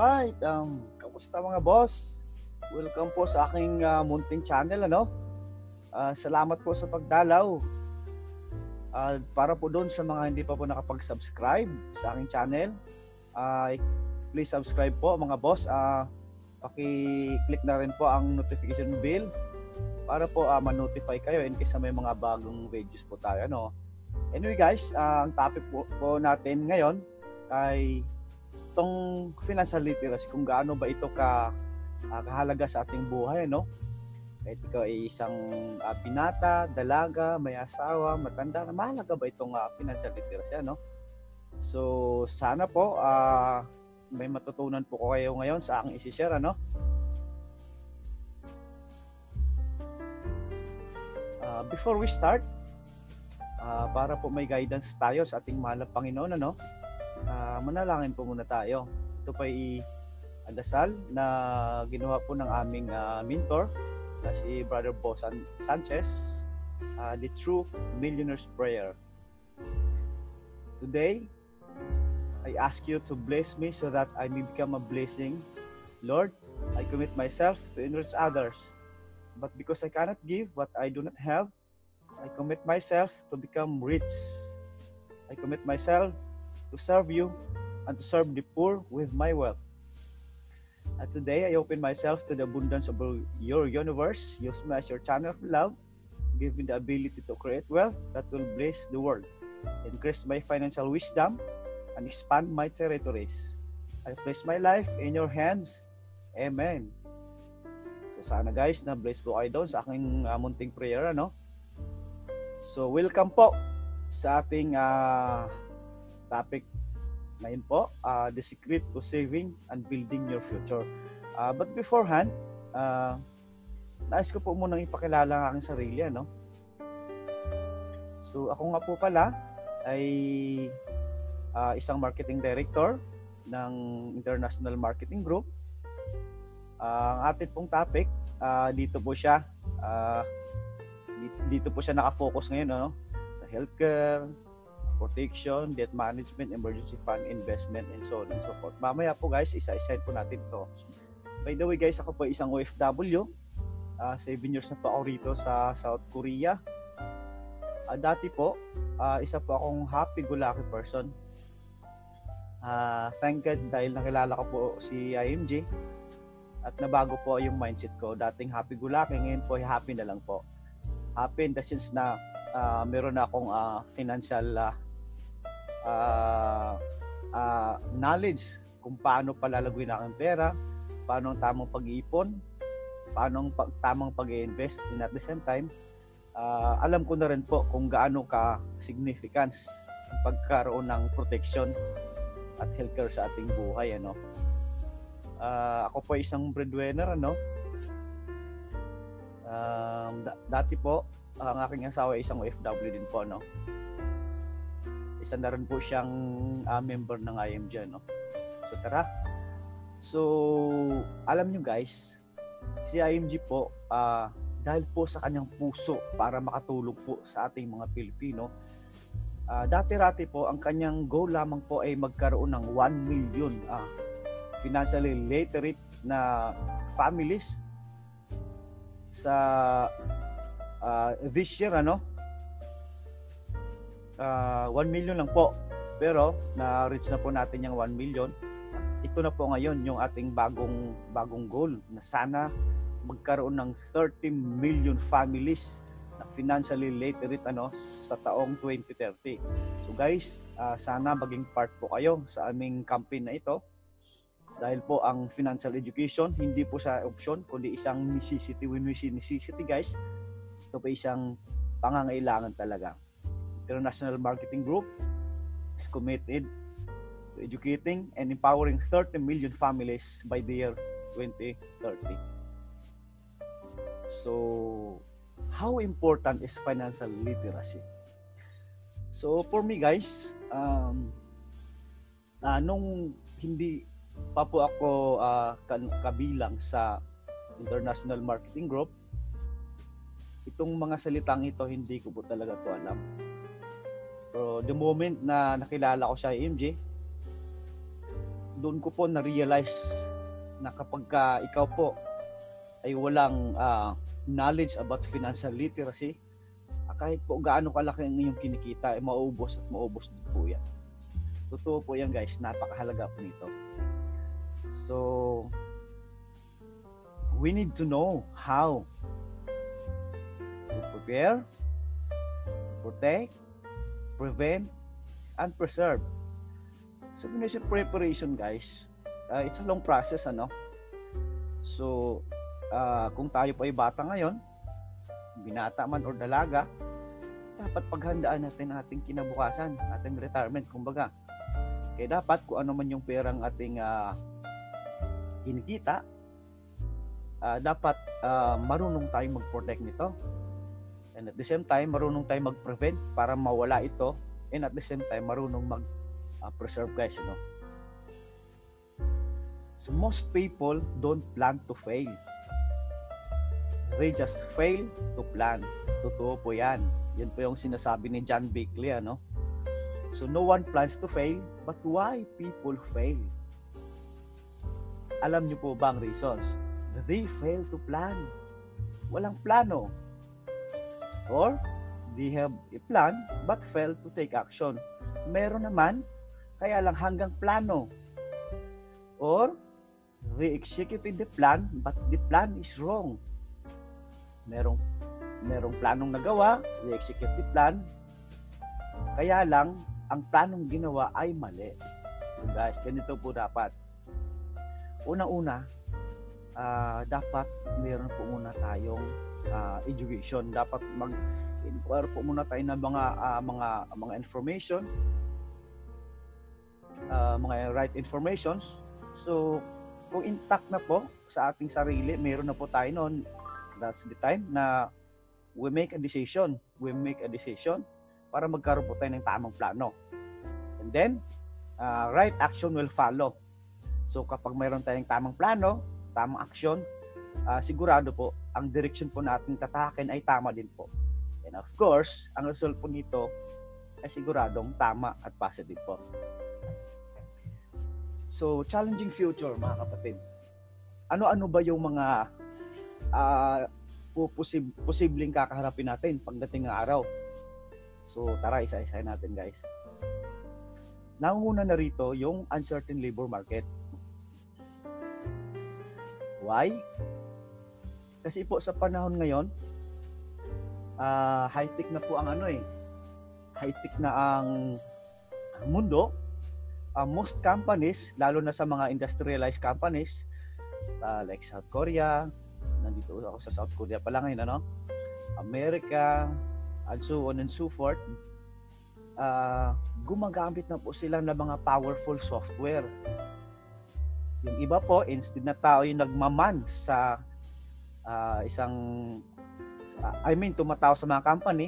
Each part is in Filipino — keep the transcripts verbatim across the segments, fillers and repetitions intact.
Alright, um, kamusta mga boss? Welcome po sa aking uh, munting channel, ano? Uh, salamat po sa pagdalaw. Uh, para po doon sa mga hindi pa po nakapag-subscribe sa aking channel, uh, please subscribe po mga boss. Uh, paki-click na rin po ang notification bell para po uh, ma-notify kayo in case may mga bagong videos po tayo, ano? Anyway guys, uh, ang topic po, po natin ngayon ay itong financial literacy, kung gaano ba ito ka uh, kahalaga sa ating buhay, no? Kahit ikaw ay isang uh, binata, dalaga, may asawa, matanda, mahalaga ba itong uh, financial literacy, no? So sana po uh, may matutunan po ko kayo ngayon sa aking isi-share, ano? Uh, before we start, uh, para po may guidance tayo sa ating mahal na Panginoon, ano? Uh, manalangin po muna tayo. Ito pa i-adasal na ginawa po ng aming uh, mentor na si Brother Bo San- Sanchez, uh, the True Millionaire's Prayer. Today, I ask you to bless me so that I may become a blessing. Lord, I commit myself to enrich others. But because I cannot give what I do not have, I commit myself to become rich. I commit myself to serve you and to serve the poor with my wealth. And today, I open myself to the abundance of your universe. Use me as your channel of love. Give me the ability to create wealth that will bless the world. Increase my financial wisdom and expand my territories. I place my life in your hands. Amen. So sana guys, na bless po kayo doon sa aking uh, munting prayer, ano? So welcome po sa ating uh, topic ngayon po, uh, the secret to saving and building your future. Uh, but beforehand, uh, nais ko po munang ipakilala ang aking sarili, ano? So ako nga po pala ay uh, isang marketing director ng International Marketing Group. Uh, ang ating pong topic, uh, dito po siya, uh, dito, dito po siya nakafocus ngayon, ano? Sa healthcare, protection, debt management, emergency fund, investment, and so on and so forth. Mamaya po guys, isa-isa po natin ito. By the way guys, ako po isang O F W. Uh, seven years na po ako rito sa South Korea. Uh, dati po, uh, isa po akong happy-go-lucky person. Uh, thank God dahil nakilala ko po si I M J at nabago po yung mindset ko. Dating happy-go-lucky, ngayon po happy na lang po. Happy in the sense na uh, meron na akong uh, financial uh, Uh, uh, knowledge kung paano palalaguin ang pera, paano ang tamang pag-iipon, paano ang pag, tamang pag-i-invest, and at the same time, uh, alam ko na rin po kung gaano ka significance ang pagkaroon ng protection at healthcare sa ating buhay, ano. Uh, ako po isang breadwinner, ano. Um, d- dati po, ang aking asawa ay isang O F W din po, no. Isa na rin po siyang uh, member ng I M J, no? So tara. So alam nyo guys, si I M J po, uh, dahil po sa kanyang puso para makatulong po sa ating mga Pilipino, uh, dati-rati po ang kanyang goal lamang po ay magkaroon ng one million uh, financially literate na families sa uh, this year, ano? Uh, one million lang po, pero na-reach na po natin yung one million. Ito na po ngayon yung ating bagong bagong goal na sana magkaroon ng thirty million families na financially literate, ano, sa taong twenty thirty. So guys, uh, sana maging part po kayo sa aming campaign na ito, dahil po ang financial education hindi po sa option kundi isang necessity. When we say necessity guys, ito po isang pangangailangan talaga. International Marketing Group is committed to educating and empowering thirty million families by the year twenty thirty. So, how important is financial literacy? So, for me guys, um, uh, nung hindi pa po ako uh, kabilang sa International Marketing Group, itong mga salitang ito hindi ko po talaga to alam. Pero the moment na nakilala ko siya I M J, doon ko po na-realize na kapag ka ikaw po ay walang uh, knowledge about financial literacy, uh, kahit po gaano kalaki ang inyong kinikita, ay maubos at maubos din po yan. Totoo po yan guys, napakahalaga po nito. So, we need to know how to prepare, to protect, prevent, and preserve. So, financial preparation guys, uh, it's a long process, ano? So, uh, kung tayo pa ay bata ngayon, binata man or dalaga, dapat paghandaan natin ating kinabukasan, ating retirement, kumbaga. Kaya dapat kung ano man yung perang ating uh, kinikita, uh, dapat uh, marunong tayong mag-protect nito. And at the same time, marunong tayong mag-prevent para mawala ito. And at the same time, marunong mag-preserve uh, guys, you know. So most people don't plan to fail. They just fail to plan. Totoo po yan. Yan po yung sinasabi ni John Bickley, ano? So no one plans to fail, but why people fail? Alam niyo po ba ang reasons? They fail to plan. Walang plano. Or they have a plan but fail to take action. Meron naman, kaya lang hanggang plano. Or they executed the plan but the plan is wrong. Merong merong planong nagawa, they execute the plan. Kaya lang ang planong ginawa ay mali. So guys, ganito po dapat. Unang-una, uh, dapat meron po muna tayong uh, education. Dapat mag-inquire po muna tayo ng mga uh, mga mga information, uh, mga right informations. So kung intact na po sa ating sarili, meron na po tayo noon, that's the time na we make a decision. We make a decision para magkaroon po tayo ng tamang plano. And then, uh, right action will follow. So kapag mayroon tayong tamang plano, tamang action, uh, sigurado po, ang direction po natin tatahakin ay tama din po. And of course, ang result po nito ay siguradong tama at positive po. So, challenging future mga kapatid. Ano-ano ba yung mga uh, posib- posibleng kakaharapin natin pagdating ng araw? So, tara, isa-isa natin guys. Nangunguna na rito yung uncertain labor market. Why? Kasi po sa panahon ngayon, uh, high-tech na po ang ano eh. High-tech na ang, ang mundo. Uh, most companies, lalo na sa mga industrialized companies, uh, like South Korea, nandito ako sa South Korea pa lang ngayon, ano? America, and so on and so forth, uh, gumagamit na po sila ng mga powerful software. Yung iba po, instead na tao yung nagmaman sa uh, isang, I mean, tumatao sa mga company,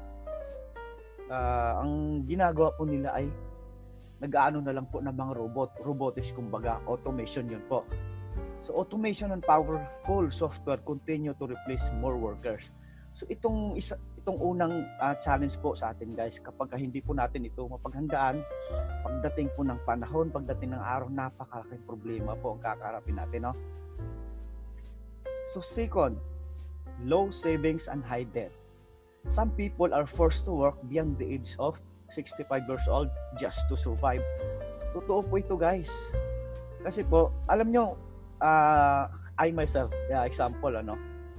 uh, ang ginagawa po nila ay nag-aano na lang po ng mga robot, robotics kumbaga, automation yun po. So automation and powerful software continue to replace more workers. So itong isa, itong unang uh, challenge po sa atin guys, kapag hindi po natin ito mapaghandaan, pagdating po ng panahon, pagdating ng araw, napakalaking problema po ang kakaharapin natin, no? So second, low savings and high debt. Some people are forced to work beyond the age of sixty-five years old just to survive. Totoo po ito guys. Kasi po, alam nyo, uh, I myself, yeah, example, ano,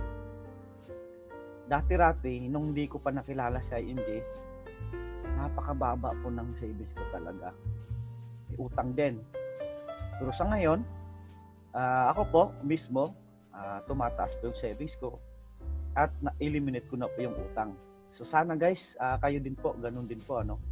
dati-rati, nung hindi ko pa nakilala si I M J, napakababa po ng savings ko talaga. May utang din. Pero sa ngayon, uh, ako po mismo, uh, tumataas po yung savings ko at na-eliminate ko na po yung utang. So sana guys, uh, kayo din po, ganun din po, ano.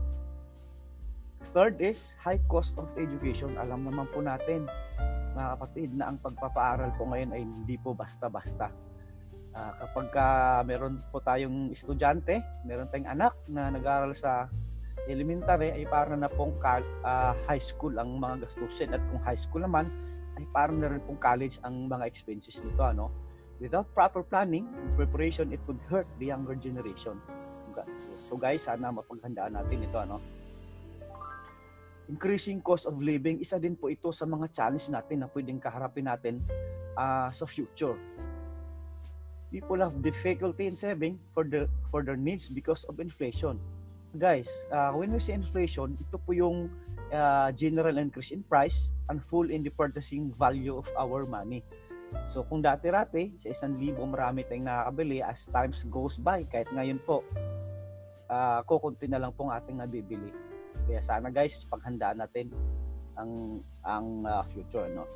Third is high cost of education. Alam naman po natin, mga kapatid, na ang pagpapaaral po ngayon ay hindi po basta-basta. Uh, kapag ka meron po tayong estudyante, meron tayong anak na nag-aaral sa elementary, ay parang na pong uh, high school ang mga gastusin. At kung high school naman, ay parang na rin pong college ang mga expenses nito, ano. Without proper planning and preparation, it could hurt the younger generation. So guys, sana mapaghandaan natin ito, ano. increasing cost of living, isa din po ito sa mga challenge natin na pwedeng kaharapin natin uh, sa future. People have difficulty in saving for the for their needs because of inflation. Guys, uh, when we say inflation, ito po yung uh, general increase in price and fall in the purchasing value of our money. So kung dati-rati sa isang libo marami tayong nakakabili, as times goes by, kahit ngayon po, uh, kukunti na lang pong ating nabibili. Kaya sana guys, paghandaan natin ang ang uh, future, no?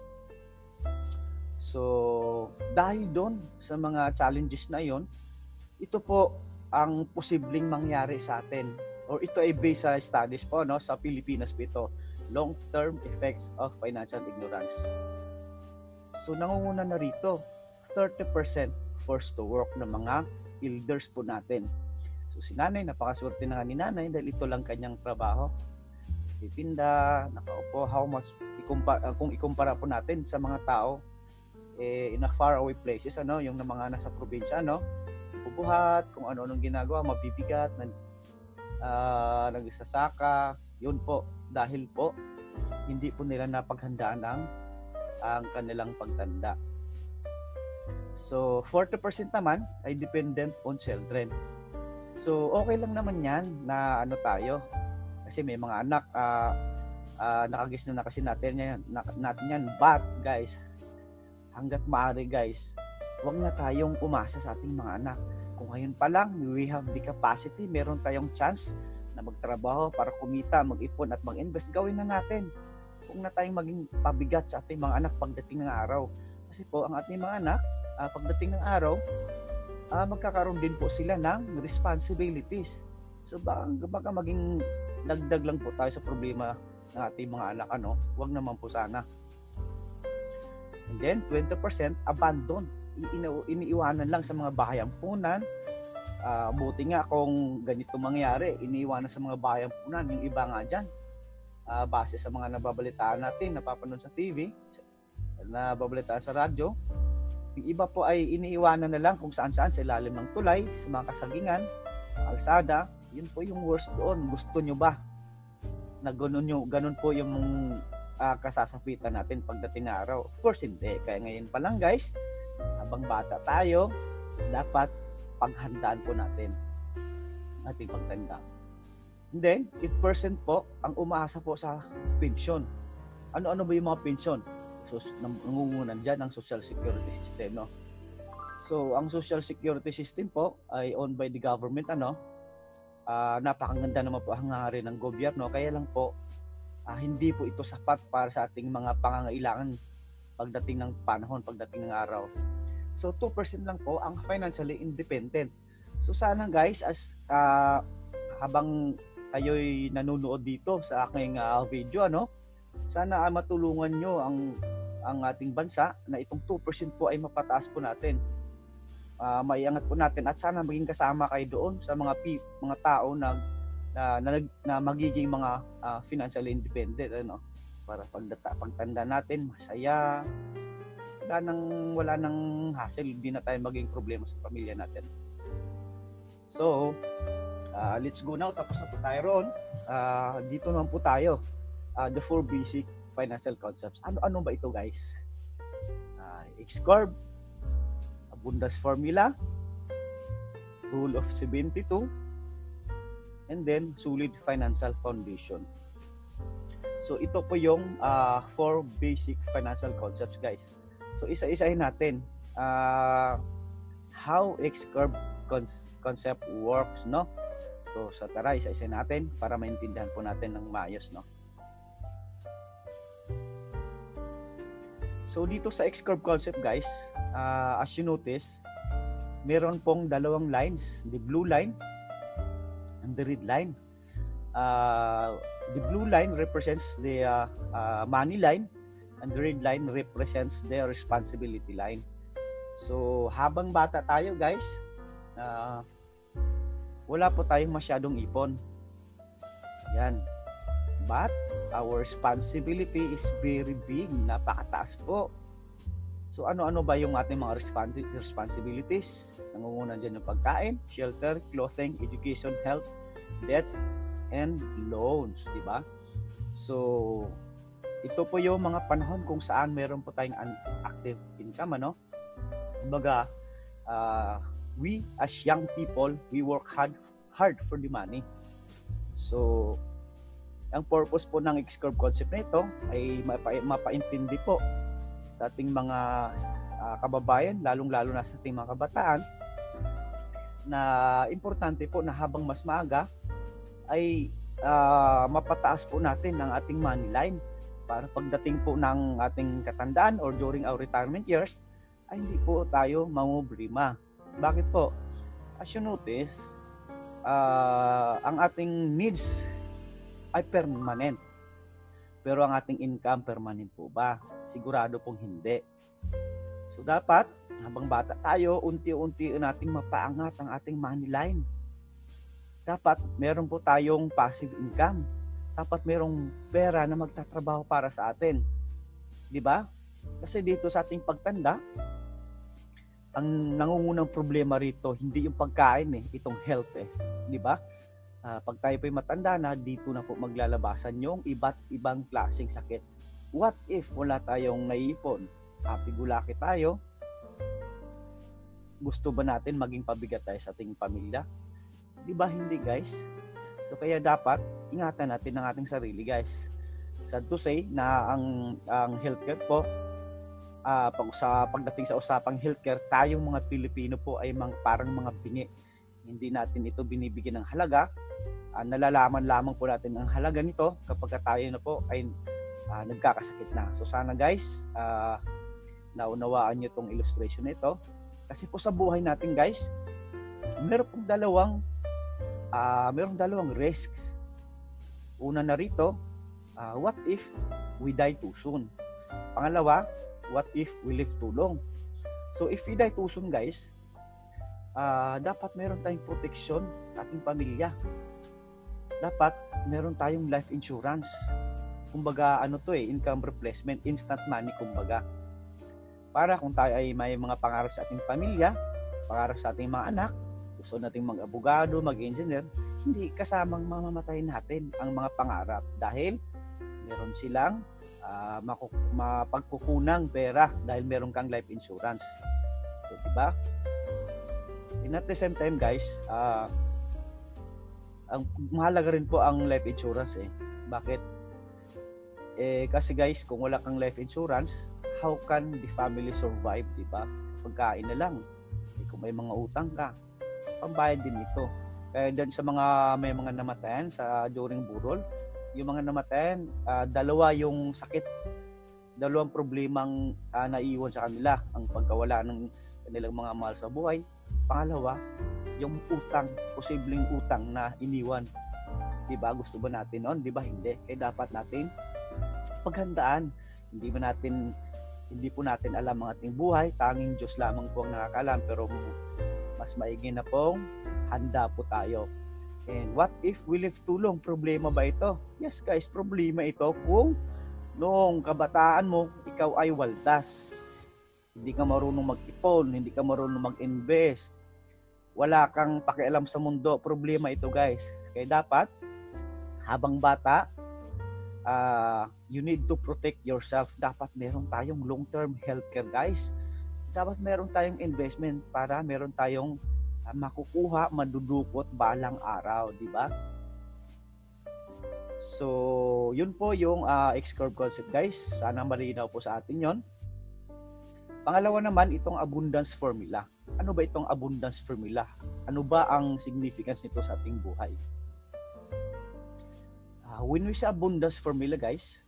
So dahil doon sa mga challenges na yon, ito po ang posibleng mangyari sa atin, or ito ay based sa studies po, no, sa Pilipinas po ito, long-term effects of financial ignorance. So nangunguna na rito, thirty percent forced to work ng mga elders po natin. So si nanay, napakaswerte na nga ni nanay dahil ito lang kanyang trabaho. Titinda, nakaupo, how much, ikumpara, kung ikumpara po natin sa mga tao eh, in a far away places, ano, yung mga nasa probinsya, ano, bubuhat, kung ano-anong ginagawa, mabibigat, nag, uh, nagsasaka, yun po, dahil po, hindi po nila napaghandaan ang, ang kanilang pagtanda. So, forty percent naman ay dependent on children. So, okay lang naman yan na ano tayo, kasi may mga anak, uh, uh, nakagis na na kasi natin yan, natin yan, but guys, hanggat maaari guys, huwag na tayong umasa sa ating mga anak. Kung ngayon pa lang, we have the capacity, meron tayong chance na magtrabaho para kumita, mag-ipon at mag-invest, gawin na natin. Huwag na tayong maging pabigat sa ating mga anak pagdating ng araw. Kasi po, ang ating mga anak, uh, pagdating ng araw, uh, magkakaroon din po sila ng responsibilities. So baka, baka maging dagdag lang po tayo sa problema ng ating mga anak, ano, huwag naman po sana. And then twenty percent abandon, Ina- iniiwanan lang sa mga bahay ampunan. Uh, buti nga kung ganito mangyari, iniiwanan sa mga bahay ampunan, yung iba nga dyan, uh, base sa mga nababalitaan natin, napapanood sa T V, nababalitaan sa radyo, yung iba po ay iniiwanan na lang kung saan-saan, sa ilalim ng tulay, sa mga kasagingan, kalsada. Yun po yung worst doon. Gusto nyo ba na ganun, yung, ganun po yung uh, kasasapitan natin pagdating na araw? Of course hindi. Kaya ngayon pa lang guys, habang bata tayo, dapat paghandaan po natin ating pagtanda. And then, eight percent po ang umaasa po sa pensyon. Ano-ano ba yung mga pensyon? So, nangungunan dyan ang social security system, no? So, ang social security system po ay owned by the government, ano? Uh, napakaganda naman po ang hangarin ng gobyerno, kaya lang po uh, hindi po ito sapat para sa ating mga pangangailangan pagdating ng panahon, pagdating ng araw. So two percent lang po ang financially independent. So sana guys, as uh, habang kayo'y nanonood dito sa aking uh, video, ano, sana uh, matulungan nyo ang, ang ating bansa na itong two percent po ay mapataas po natin. Uh, maiangat po natin at sana maging kasama kayo doon sa mga pi- mga tao na na, na, na magiging mga uh, financially independent, ano, para pagdata pagtanda natin masaya, wala nang wala nang hassle, hindi na tayo maging problema sa pamilya natin. So uh, let's go now, tapos na po tayo ron. Uh, dito naman po tayo, uh, the four basic financial concepts. Ano-ano ba ito guys? uh, X-Corp, Abundance Formula, Rule of seventy-two, and then Solid Financial Foundation. So ito po yung uh, four basic financial concepts guys. So isa-isahin natin uh, how X-Corp concept works, no? So sa tara, isa-isahin natin para maintindihan po natin ng maayos, no? So dito sa X-Corp concept guys, uh, as you notice, meron pong dalawang lines, the blue line and the red line. Uh, the blue line represents the uh, uh, money line and the red line represents the responsibility line. So habang bata tayo guys, uh, wala po tayong masyadong ipon. Yan. But our responsibility is very big, napakataas po. So ano-ano ba yung ating mga responsibilities? Nangunguna dyan yung pagkain, shelter, clothing, education, health, debts, and loans, di ba? So, ito po yung mga panahon kung saan meron po tayong active income, ano? Kumbaga, uh, we as young people, we work hard hard for the money. So, ang purpose po ng X-curve concept na ito ay mapa- mapaintindi po sa ating mga uh, kababayan, lalong-lalo na sa ating mga kabataan, na importante po na habang mas maaga ay uh, mapataas po natin ang ating money line para pagdating po ng ating katandaan or during our retirement years ay hindi po tayo mamumblema. Bakit po? As you notice, uh, ang ating needs ay permanent. Pero ang ating income permanent po ba? Sigurado pong hindi. So dapat, habang bata tayo, unti-unti nating mapaangat ang ating money line. Dapat meron po tayong passive income. Dapat merong pera na magtatrabaho para sa atin. Di ba? Kasi dito sa ating pagtanda, ang nangungunang problema rito, hindi yung pagkain eh, itong health eh. Di ba? Uh, pag tayo po'y matanda na, dito na po maglalabasan yung iba't ibang klaseng sakit. What if wala tayong naiipon? Happy-go-lucky tayo. Gusto ba natin maging pabigat tayo sa ating pamilya? Di ba hindi guys? So kaya dapat ingatan natin ang ating sarili guys. Sad to say na ang ang healthcare po uh, pag sa pagdating sa usapang healthcare, tayong mga Pilipino po ay mga, parang mga bingi. Hindi natin ito binibigyan ng halaga. Uh, nalalaman lamang po natin ang halaga nito kapag tayo na po ay uh, nagkakasakit na. So sana guys, uh, naunawaan niyo tong illustration nito. Kasi po sa buhay natin guys, meron pong dalawang Uh, mayroong dalawang risks. Una na rito, uh, what if we die too soon? Pangalawa, what if we live too long? So if we die too soon guys, uh, dapat meron tayong protection sa ating pamilya. Dapat meron tayong life insurance. Kumbaga ano to eh, income replacement, instant money kumbaga. Para kung tayo ay may mga pangarap sa ating pamilya, pangarap sa ating mga anak, gusto nating mag-abogado, mag-engineer, hindi kasamang mamamatay natin ang mga pangarap dahil meron silang uh, mapagkukunang pera dahil meron kang life insurance. So, diba? And at the same time, guys, uh, ang mahalaga rin po ang life insurance eh. Bakit? Eh, kasi guys, kung wala kang life insurance, how can the family survive, diba? Sa pagkain na lang. Eh, kung may mga utang ka, pambayad din ito. Kaya dyan sa mga may mga namatayan sa during burol, yung mga namatayan, uh, dalawa yung sakit, dalawang problemang uh, naiiwan sa kanila, ang pagkawala ng kanilang mga mahal sa buhay. Pangalawa, yung utang, posibleng utang na iniwan. Diba? Gusto ba natin noon? Diba? Hindi. Kaya dapat natin paghandaan. Hindi ba natin, hindi po natin alam ang ating buhay. Tanging Diyos lamang po ang nakakalam. Pero mas maigi na pong handa po tayo. And what if we live too long? Problema ba ito? Yes guys, problema ito kung noong kabataan mo, ikaw ay waldas. Hindi ka marunong mag-ipon, hindi ka marunong mag-invest. Wala kang pakialam sa mundo. Problema ito guys. Kaya dapat, habang bata, uh, you need to protect yourself. Dapat meron tayong long-term healthcare guys. Dapat meron tayong investment para meron tayong uh, makukuha, madudukot balang araw, di ba? So, yun po yung uh, X-curve concept guys. Sana malinaw po sa atin yon. Pangalawa naman, itong abundance formula. Ano ba itong abundance formula? Ano ba ang significance nito sa ating buhay? Uh, when we say abundance formula guys,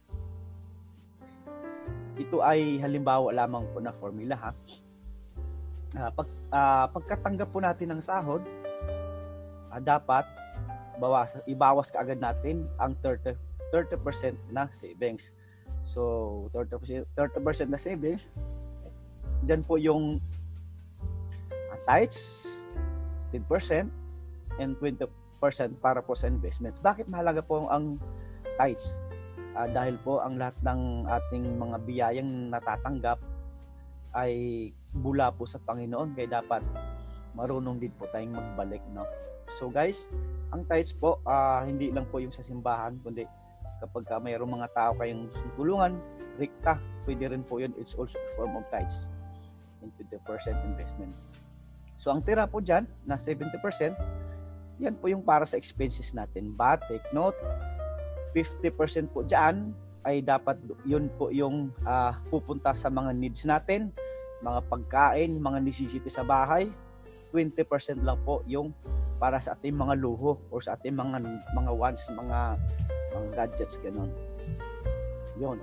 ito ay halimbawa lamang po na formula ha. Uh, pag, uh, pagkatanggap po natin ng sahod, uh, dapat bawas, ibawas kaagad natin ang thirty percent na savings. So, thirty percent na savings, dyan po yung uh, tithes, ten percent, and twenty percent para po sa investments. Bakit mahalaga po ang tithes? Uh, dahil po ang lahat ng ating mga biyayang natatanggap ay bula po sa Panginoon, kaya dapat marunong din po tayong magbalik, no? So guys, ang tithes po uh, hindi lang po yung sa simbahan, kundi Kapag ka mayroong mga tao kayong tulungan, rekta, pwede rin po yun. It's also a form of tithes into the percent investment. So ang tira po dyan, na seventy percent, yan po yung para sa expenses natin. But take note, fifty percent po dyan ay dapat yun po yung uh, pupunta sa mga needs natin, mga pagkain, mga necessity sa bahay. twenty percent lang po yung para sa ating mga luho or sa ating mga mga wants, mga mga gadgets, ganun. Yun.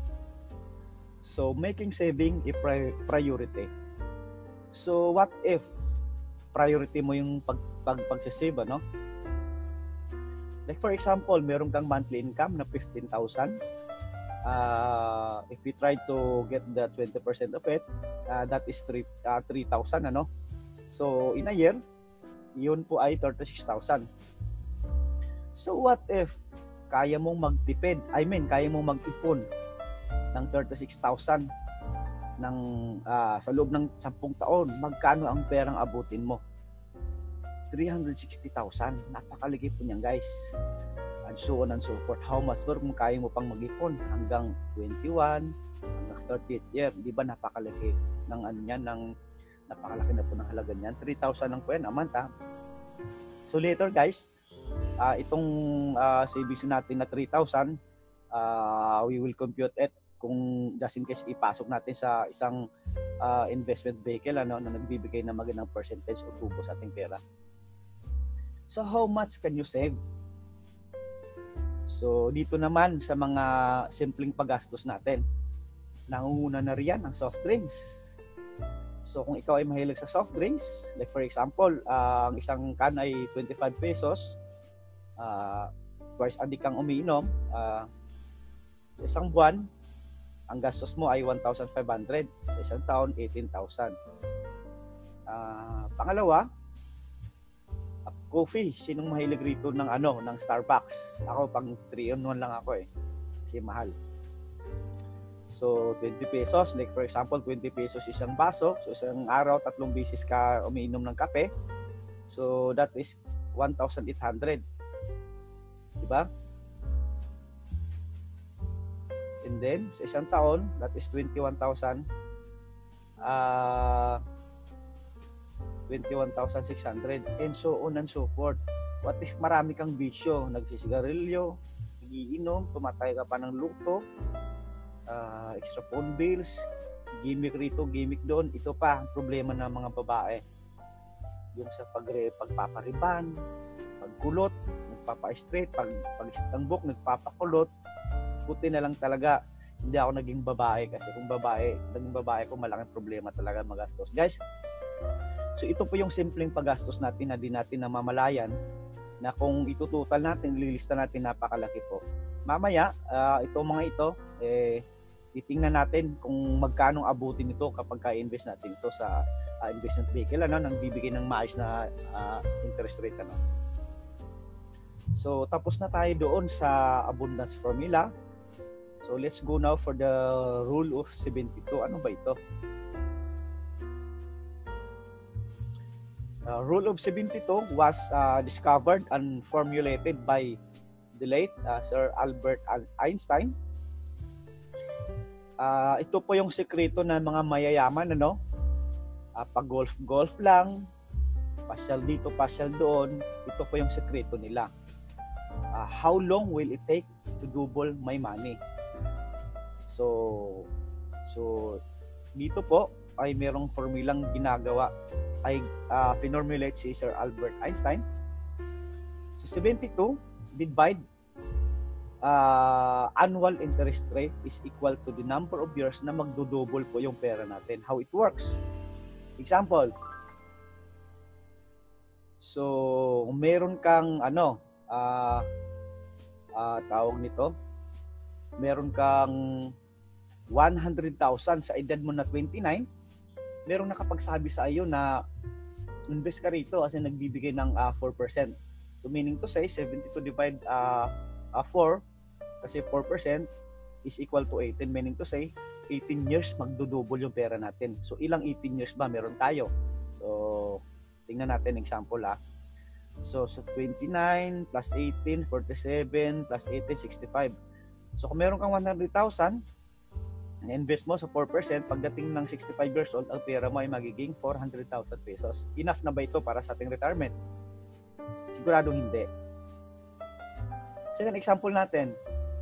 So making saving a priority. So what if priority mo yung pag, pag pagsisave, ano? Like for example, meron kang monthly income na fifteen thousand. Uh, if we try to get the twenty percent of it, uh, that is three thousand, ano? So in a year, yun po ay thirty-six thousand. So what if kaya mong magtipid, I mean, kaya mong mag-ipon ng thirty-six thousand ng uh, sa loob ng sampung taon, magkano ang perang abutin mo? three hundred sixty thousand. Napakalaki po niyan, guys. And so on and so forth. How much more kung kaya mo pang mag-ipon hanggang twenty-one, hanggang thirtieth year, di ba napakalaki ng ano niyan, ng napakalaki na po ng halaga niyan. three thousand lang po yan a month, ha? So later, guys, uh, itong uh, savings natin na three thousand, uh, we will compute it kung just in case ipasok natin sa isang uh, investment vehicle, ano, na nagbibigay ng magandang percentage o tubo sa ating pera. So how much can you save? So dito naman sa mga simpleng paggastos natin, nangunguna na riyan ang soft drinks. So kung ikaw ay mahilig sa soft drinks, like for example, uh, ang isang can ay twenty-five pesos, uh, twice a day kang umiinom, uh, sa isang buwan, ang gastos mo ay one thousand five hundred, sa isang taon, eighteen thousand. Uh, pangalawa, uh, coffee. Sinong mahilig rito ng ano, ng Starbucks? Ako pang three in one lang ako eh, kasi mahal. So twenty pesos, like for example, twenty pesos isang baso. So isang araw, tatlong beses ka umiinom ng kape. So that is one thousand eight hundred. Diba? And then, sa isang taon, that is twenty-one thousand. Uh, twenty-one thousand six hundred. And so on and so forth. What if marami kang bisyo? Nagsisigarilyo, nagiinom, tumatay ka pa ng luto, Uh, extra phone bills, gimmick rito, gimmick doon. Ito pa ang problema ng mga babae. Yung sa pagre, pagpapariban, pagkulot, nagpapa-straight, pag, pag-istangbok, nagpapakulot. Puti na lang talaga. Hindi ako naging babae kasi kung babae, naging babae ko, malaking problema talaga magastos. Guys, so ito po yung simpleng paggastos natin na di natin namamalayan na kung itututal natin, lilista natin, napakalaki po. Mamaya, uh, itong mga ito, eh, titingnan natin kung magkano abutin ito kapag ka-invest natin ito sa uh, investment vehicle, ano, nang bibigay ng maayos na uh, interest rate, ano. So tapos na tayo doon sa abundance formula. So let's go now for the rule of seventy-two. Ano ba ito? Uh, rule of seventy-two was uh, discovered and formulated by the late uh, Sir Albert Einstein. Uh, ito po yung sekreto ng mga mayayaman, ano? Uh, pag golf golf lang, pasyal dito, pasyal doon. Ito po yung sekreto nila. Uh, how long will it take to double my money? So, so dito po ay merong formulang ginagawa, ay uh, pinormulate si Sir Albert Einstein. So seventy-two divide uh, annual interest rate is equal to the number of years na magdodouble po yung pera natin. How it works? Example. So, meron kang ano, uh, uh, tawag nito, meron kang one hundred thousand sa edad mo na twenty-nine, merong nakapagsabi sa iyo na invest ka rito kasi nagbibigay ng uh, four percent. So meaning to say, seventy-two divide uh, uh, four, kasi four percent is equal to eighteen. Meaning to say, eighteen years magdodouble yung pera natin. So ilang eighteen years ba meron tayo? So tingnan natin example, ha. So, sa twenty-nine plus eighteen, forty-seven plus eighteen, sixty-five. So, kung meron kang one hundred thousand, na-invest mo sa four percent, pagdating ng sixty-five years old, ang pera mo ay magiging four hundred thousand pesos. Enough na ba ito para sa ating retirement? Siguradong hindi. Second example natin,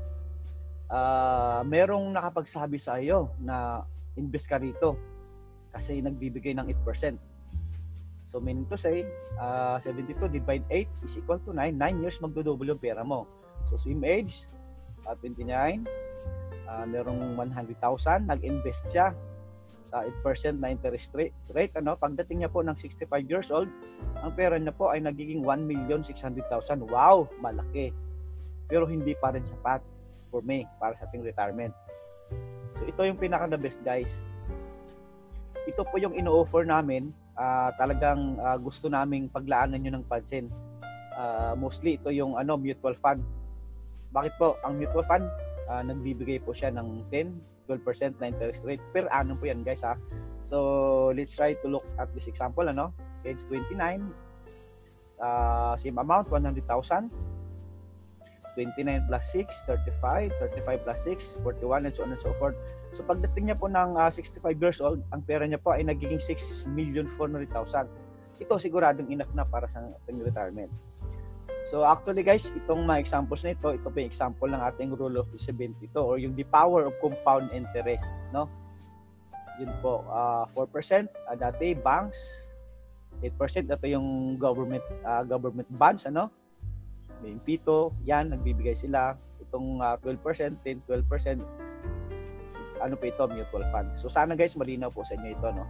uh, merong nakapagsabi sa iyo na invest ka rito kasi nagbibigay ng eight percent. So meaning to say, uh, seventy-two divide eight is equal to nine. nine years magdodouble yung pera mo. So same age, uh, twenty-nine, uh, merong one hundred thousand, nag-invest siya sa eight percent na interest rate. rate ano? Pagdating niya po ng sixty-five years old, ang pera niya po ay nagiging one million six hundred thousand. Wow, malaki. Pero hindi pa rin sapat for me, para sa ating retirement. So ito yung pinaka-the best, guys. Ito po yung ino-offer namin. Uh, talagang uh, gusto naming paglaanan nyo ng pansin. Uh, mostly ito yung ano, mutual fund. Bakit po? Ang mutual fund, uh, nagbibigay po siya ng ten, twelve percent na interest rate per annum po yan, guys, ha. So let's try to look at this example, ano. Age twenty-nine, uh, same amount, one hundred thousand. twenty-nine plus six, thirty-five, thirty-five plus six, forty-one, and so on and so forth. So pagdating niya po ng uh, sixty-five years old, ang pera niya po ay nagiging six million four hundred thousand. Ito siguradong enough na para sa ating retirement. So actually, guys, itong mga examples na ito, ito po yung example ng ating rule of the seventy-two or yung the power of compound interest, no? Yun po, uh, four percent uh, dati banks, eight percent ito yung government uh, government bonds, ano? May pito, yan, nagbibigay sila. Itong uh, twelve percent, ten, twelve percent, ano po ito, mutual fund. So sana, guys, malinaw po sa inyo ito, no?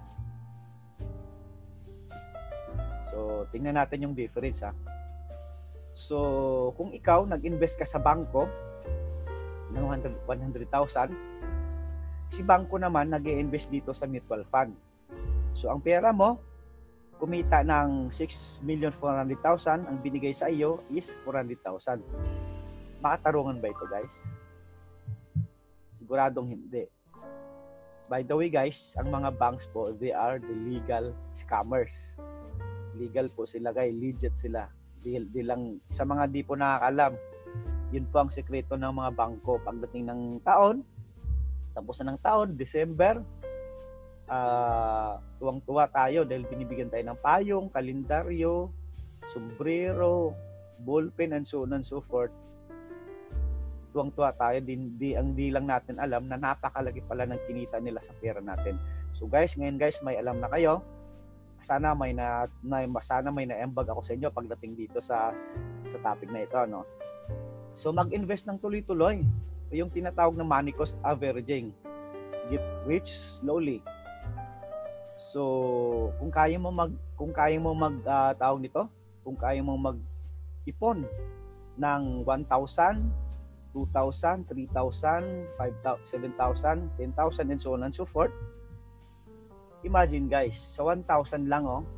So tingnan natin yung difference, ha. So kung ikaw nag-invest ka sa bangko ng one hundred thousand, si bangko naman nag-i-invest dito sa mutual fund. So ang pera mo kumita ng six million four hundred thousand, ang binigay sa iyo is four hundred thousand. Makatarungan ba ito, guys? Siguradong hindi. By the way, guys, ang mga banks po, they are the legal scammers. Legal po sila, guys. Legit sila. Di, di lang, sa mga di po nakakalam, yun po ang sekreto ng mga bangko. Pagdating ng taon, tapos na ng taon, December, Uh, tuwang-tuwa tayo dahil binibigyan tayo ng payong, kalendaryo, sombrero, ballpen, and so on and so forth. Tuwang-tuwa tayo, din, di, ang di lang natin alam na napakalaki pala ng kinita nila sa pera natin. So guys, ngayon guys, may alam na kayo. Sana may na, na sana may na-embag ako sa inyo pagdating dito sa sa topic na ito, no. So mag-invest ng tuloy-tuloy. Yung tinatawag na money cost averaging. Get rich slowly. So, kung kaya mo mag kung kaya mo mag uh, tawag nito, kung kaya mo mag-ipon ng one thousand, two thousand, three thousand, five thousand, seven thousand, ten thousand, and so on and so forth. Imagine, guys, sa one thousand lang, oh,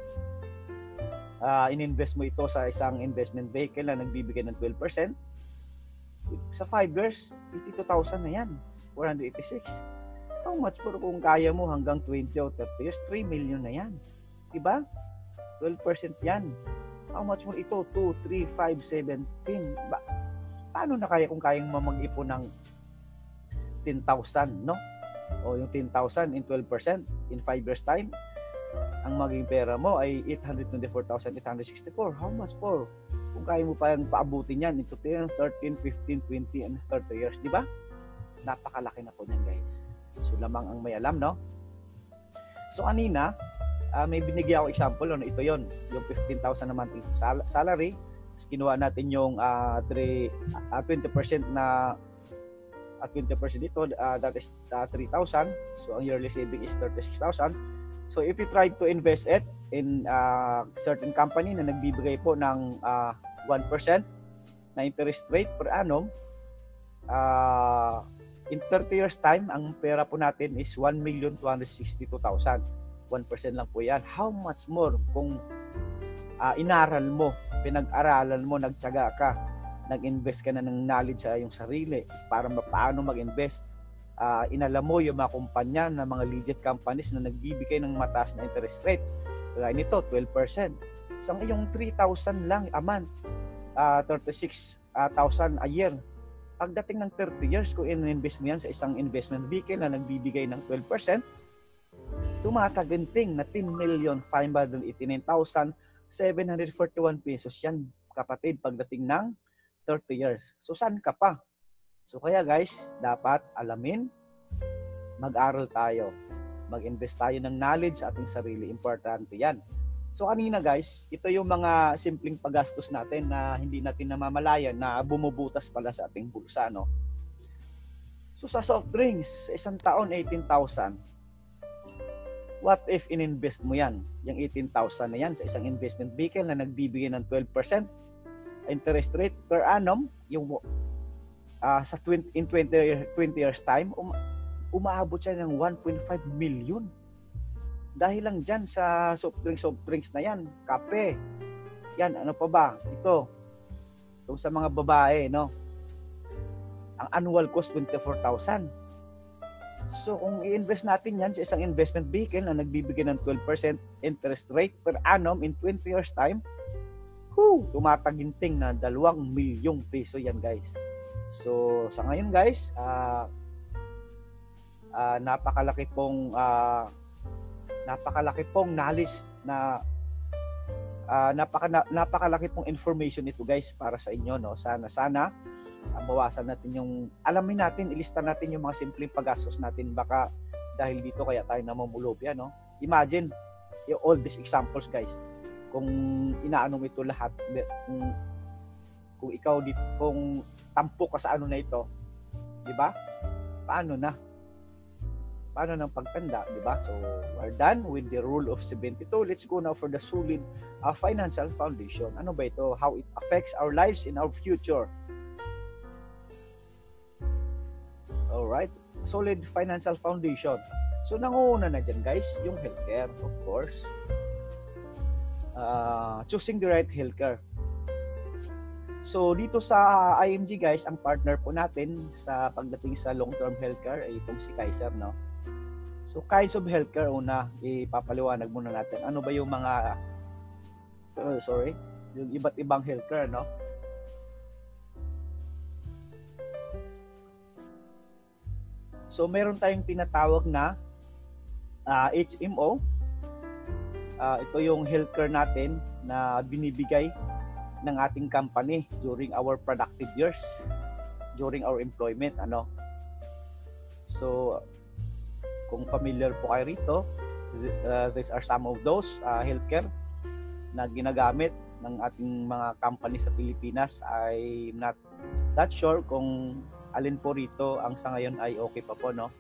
uh, in-invest mo ito sa isang investment vehicle na nagbibigay ng twelve percent. Sa five years, eighty-two thousand na yan, four hundred eighty-six. How much po kung kaya mo hanggang twenty or thirty years, three million na yan. Diba? twelve percent yan. How much mo ito? two, three, five, seventeen. Ba? Paano na kaya kung kayang mag-ipon ng ten thousand, no? O yung ten thousand in twelve percent in five years time, ang maging pera mo ay eight hundred twenty-four thousand eight hundred sixty-four. How much po? Kung kaya mo pa yung paabutin yan into ten, thirteen, fifteen, twenty, and thirty years, diba? Napakalaki na po yan, guys. So lamang ang may alam, no? So kanina, uh, may binigyan ako example, no? Ito yon, yung fifteen thousand na monthly sal- salary. Tapos kinuha natin yung uh, three, uh, twenty percent na at uh, twenty percent dito, uh, that is uh, three thousand. So ang yearly saving is thirty-six thousand. So if you try to invest it in uh, certain company na nagbibigay po ng uh, one percent na interest rate per annum, uh, in thirty years time, ang pera po natin is one million two hundred sixty-two thousand. one percent lang po yan. How much more kung uh, inaral mo, pinag-aralan mo, nagtiyaga ka, nag-invest ka na ng knowledge sa iyong sarili para paano mag-invest. Uh, inalam mo yung mga kumpanya na mga legit companies na nagbibigay ng mataas na interest rate. Kaya nito, twelve percent. So, ang iyong three thousand lang a month, uh, thirty-six thousand a year. Pagdating ng thirty years, kung in-invest mo yan sa isang investment vehicle na nagbibigay ng twelve percent, tumataginting na ten million five hundred eighty-nine thousand seven hundred forty-one pesos yan, kapatid, pagdating ng thirty years. So, saan ka pa? So, kaya guys, dapat alamin, mag-aral tayo, mag-invest tayo ng knowledge sa ating sarili. Importante yan. So, kanina guys, ito yung mga simpleng paggastos natin na hindi natin namamalayan na bumubutas pala sa ating bulsa, no? So, sa soft drinks, isang taon, eighteen thousand. What if in-invest mo yan? Yung eighteen thousand na yan sa isang investment vehicle na nagbibigay ng twelve percent interest rate per annum, yung uh, sa twenty, in twenty years time, um, umaabot siya ng one point five million. Dahil lang dyan sa soft drinks, soft drinks na yan, kape. Yan, ano pa ba? Ito, itong sa mga babae, no? Ang annual cost, twenty-four thousand. So, kung i-invest natin yan sa isang investment vehicle na nagbibigay ng twelve percent interest rate per annum in twenty years time, whoo, tumataginting na dalawang milyong piso yan, guys. So, sa ngayon, guys, uh, uh, napakalaki pong uh, napakalaki pong knowledge na uh, napaka na, napakalaki pong information ito, guys, para sa inyo, no. Sana sana uh, bawasan natin yung alamin natin, ilista natin yung mga simpleng paggastos natin, baka dahil dito kaya tayo namumulobya, no. Imagine yung all these examples, guys, kung inaano mo ito lahat, kung kung ikaw dito, kung tampok ka sa ano na ito, di ba? Paano na? Paano ng pagtanda, di ba? So, we're done with the rule of seventy-two. Let's go now for the solid uh, financial foundation. Ano ba ito? How it affects our lives in our future. Alright. Solid financial foundation. So, nangunguna na dyan, guys, yung healthcare, of course. Uh, choosing the right healthcare. So, dito sa I M G, guys, ang partner po natin sa pagdating sa long-term healthcare ay itong si Kaiser, no? So, kinds of healthcare, una, ipapaliwanag muna natin. Ano ba yung mga, oh, sorry, yung iba't ibang healthcare, no? So, meron tayong tinatawag na uh, H M O. Uh, ito yung healthcare natin na binibigay ng ating company during our productive years, during our employment, ano? So, kung familiar po kayo rito, uh, these are some of those uh, healthcare na ginagamit ng ating mga company sa Pilipinas. I'm not that sure kung alin po rito ang sa ngayon ay okay pa po, no?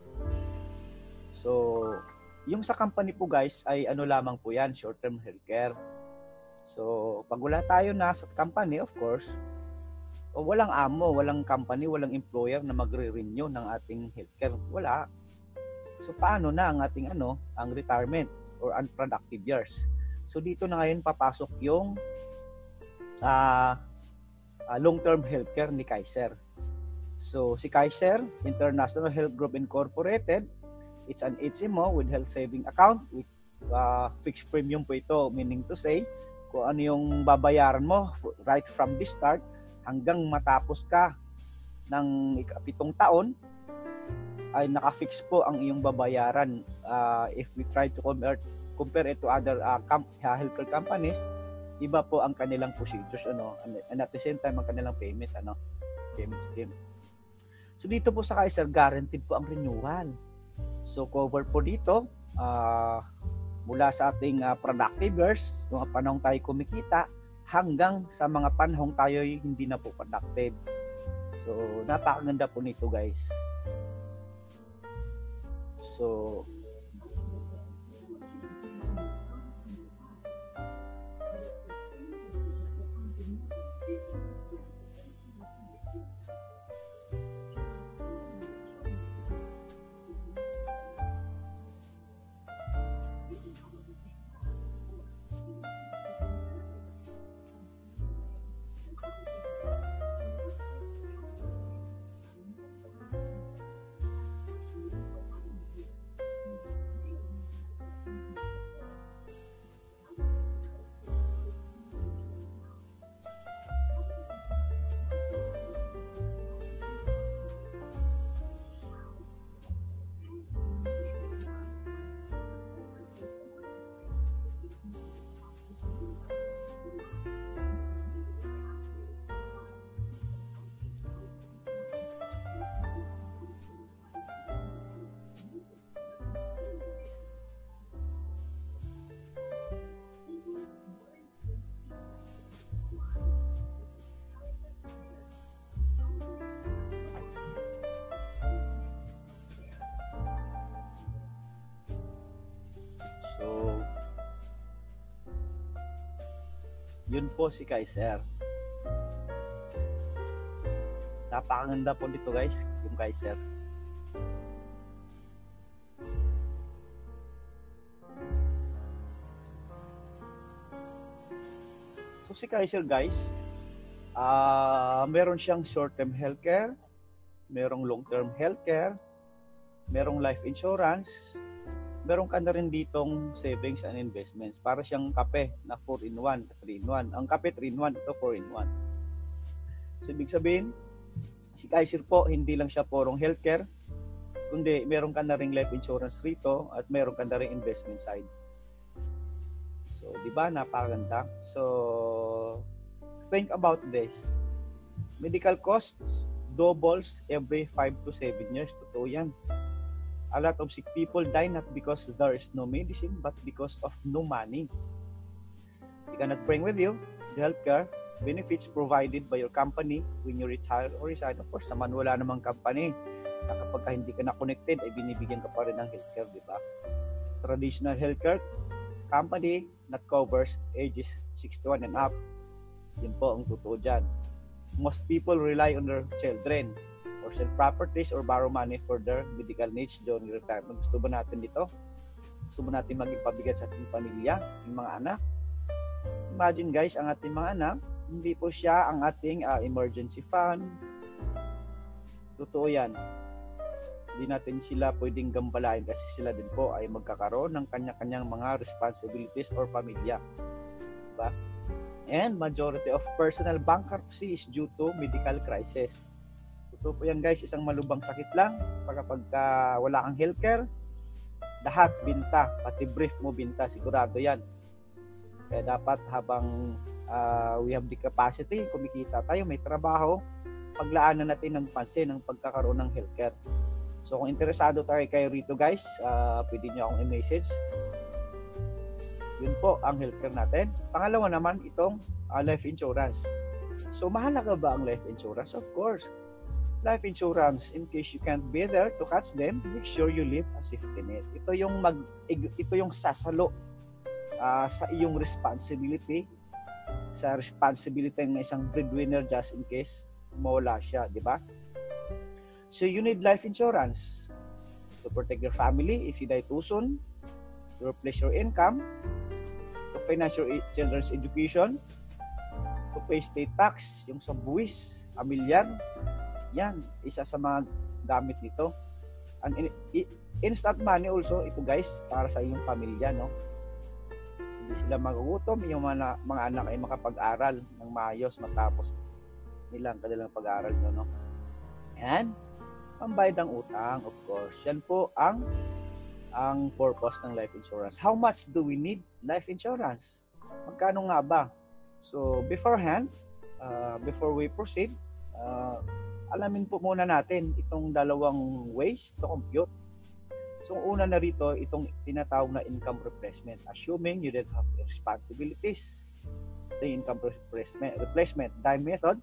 So, yung sa company po, guys, ay ano lamang po yan, short-term healthcare. So, pag wala tayo na sa company, of course, o walang amo, walang company, walang employer na magre-renew ng ating healthcare. Wala. So, paano na ang ating ano, ang retirement or unproductive years? So, dito na ngayon papasok yung uh, uh, long-term healthcare ni Kaiser. So, si Kaiser International Health Group Incorporated, it's an H M O with health saving account with uh, fixed premium po ito, meaning to say, kung ano yung babayaran mo right from the start hanggang matapos ka ng pitong taon, ay naka-fix po ang iyong babayaran. Uh, if we try to compare, compare it to other uh, com- healthcare companies, iba po ang kanilang procedures, ano, and at the same time ang kanilang payment, ano, payment scheme. So dito po sa Kaiser, guaranteed po ang renewal. So cover po dito uh, mula sa ating uh, productive years, mga panahong tayo kumikita, hanggang sa mga panahong tayo hindi na po productive. So napakaganda po nito, guys. So, Yun po si Kaiser. Napakaganda po dito guys, yung Kaiser. So si Kaiser guys, uh, meron siyang short-term healthcare, merong long-term healthcare, merong life insurance, meron ka na rin ditong savings and investments. Para siyang kape na four in one, three in one. Ang kape three in one, ito four in one. So ibig sabihin, si Kaiser po, hindi lang siya purong healthcare, kundi meron ka na ring life insurance rito at meron ka na ring investment side. So, di ba, napakaganda. So, think about this. Medical costs doubles every five to seven years. Totoo yan. A lot of sick people die not because there is no medicine, but because of no money. You cannot bring with you the healthcare benefits provided by your company when you retire or resign. Of course, naman wala namang company na kapag ka hindi ka na connected, ay binibigyan ka pa rin ng healthcare, di ba? Traditional healthcare company that covers ages sixty-one and up. Yun po ang totoo dyan. Most people rely on their children or sell properties or borrow money for their medical needs during retirement. Gusto ba natin dito? Gusto ba natin maging pabigat sa ating pamilya, yung mga anak? Imagine guys, ang ating mga anak, hindi po siya ang ating uh, emergency fund. Totoo yan. Hindi natin sila pwedeng gambalain kasi sila din po ay magkakaroon ng kanya-kanyang mga responsibilities or pamilya. Diba? And majority of personal bankruptcy is due to medical crisis. Totoo po yan guys, isang malubhang sakit lang. Kapag uh, wala kang healthcare, lahat binta, pati brief mo binta, sigurado yan. Kaya dapat habang Uh, we have the capacity, kumikita tayo, may trabaho, paglaanan natin ng pansin ng pagkakaroon ng healthcare. So kung interesado tayo kayo rito guys, uh, pwede nyo akong i-message. Yun po ang healthcare natin. Pangalawa naman itong uh, life insurance. So mahalaga ba ang life insurance? Of course. Life insurance, in case you can't be there to catch them, make sure you leave a safety net. Ito yung mag ito yung sasalo uh, sa iyong responsibility, sa responsibility ng isang breadwinner just in case mawala siya, di ba? So you need life insurance to protect your family if you die too soon, to replace your income, to finance your children's education, to pay state tax, yung sa buwis, amilyar, yan, isa sa mga gamit nito. And in, in, instant money also, ito guys, para sa iyong pamilya, no? Hindi sila magugutom, yung mga, mga anak ay makapag-aral ng maayos matapos nilang kanilang pag-aaral nyo, no? Ayan, pambayad ng utang, of course. Yan po ang ang purpose ng life insurance. How much do we need life insurance? Magkano nga ba? So, beforehand, uh, before we proceed, uh, alamin po muna natin itong dalawang ways to compute. So, una na rito, itong tinatawag na income replacement. Assuming you don't have responsibilities. The income replacement, replacement dime method.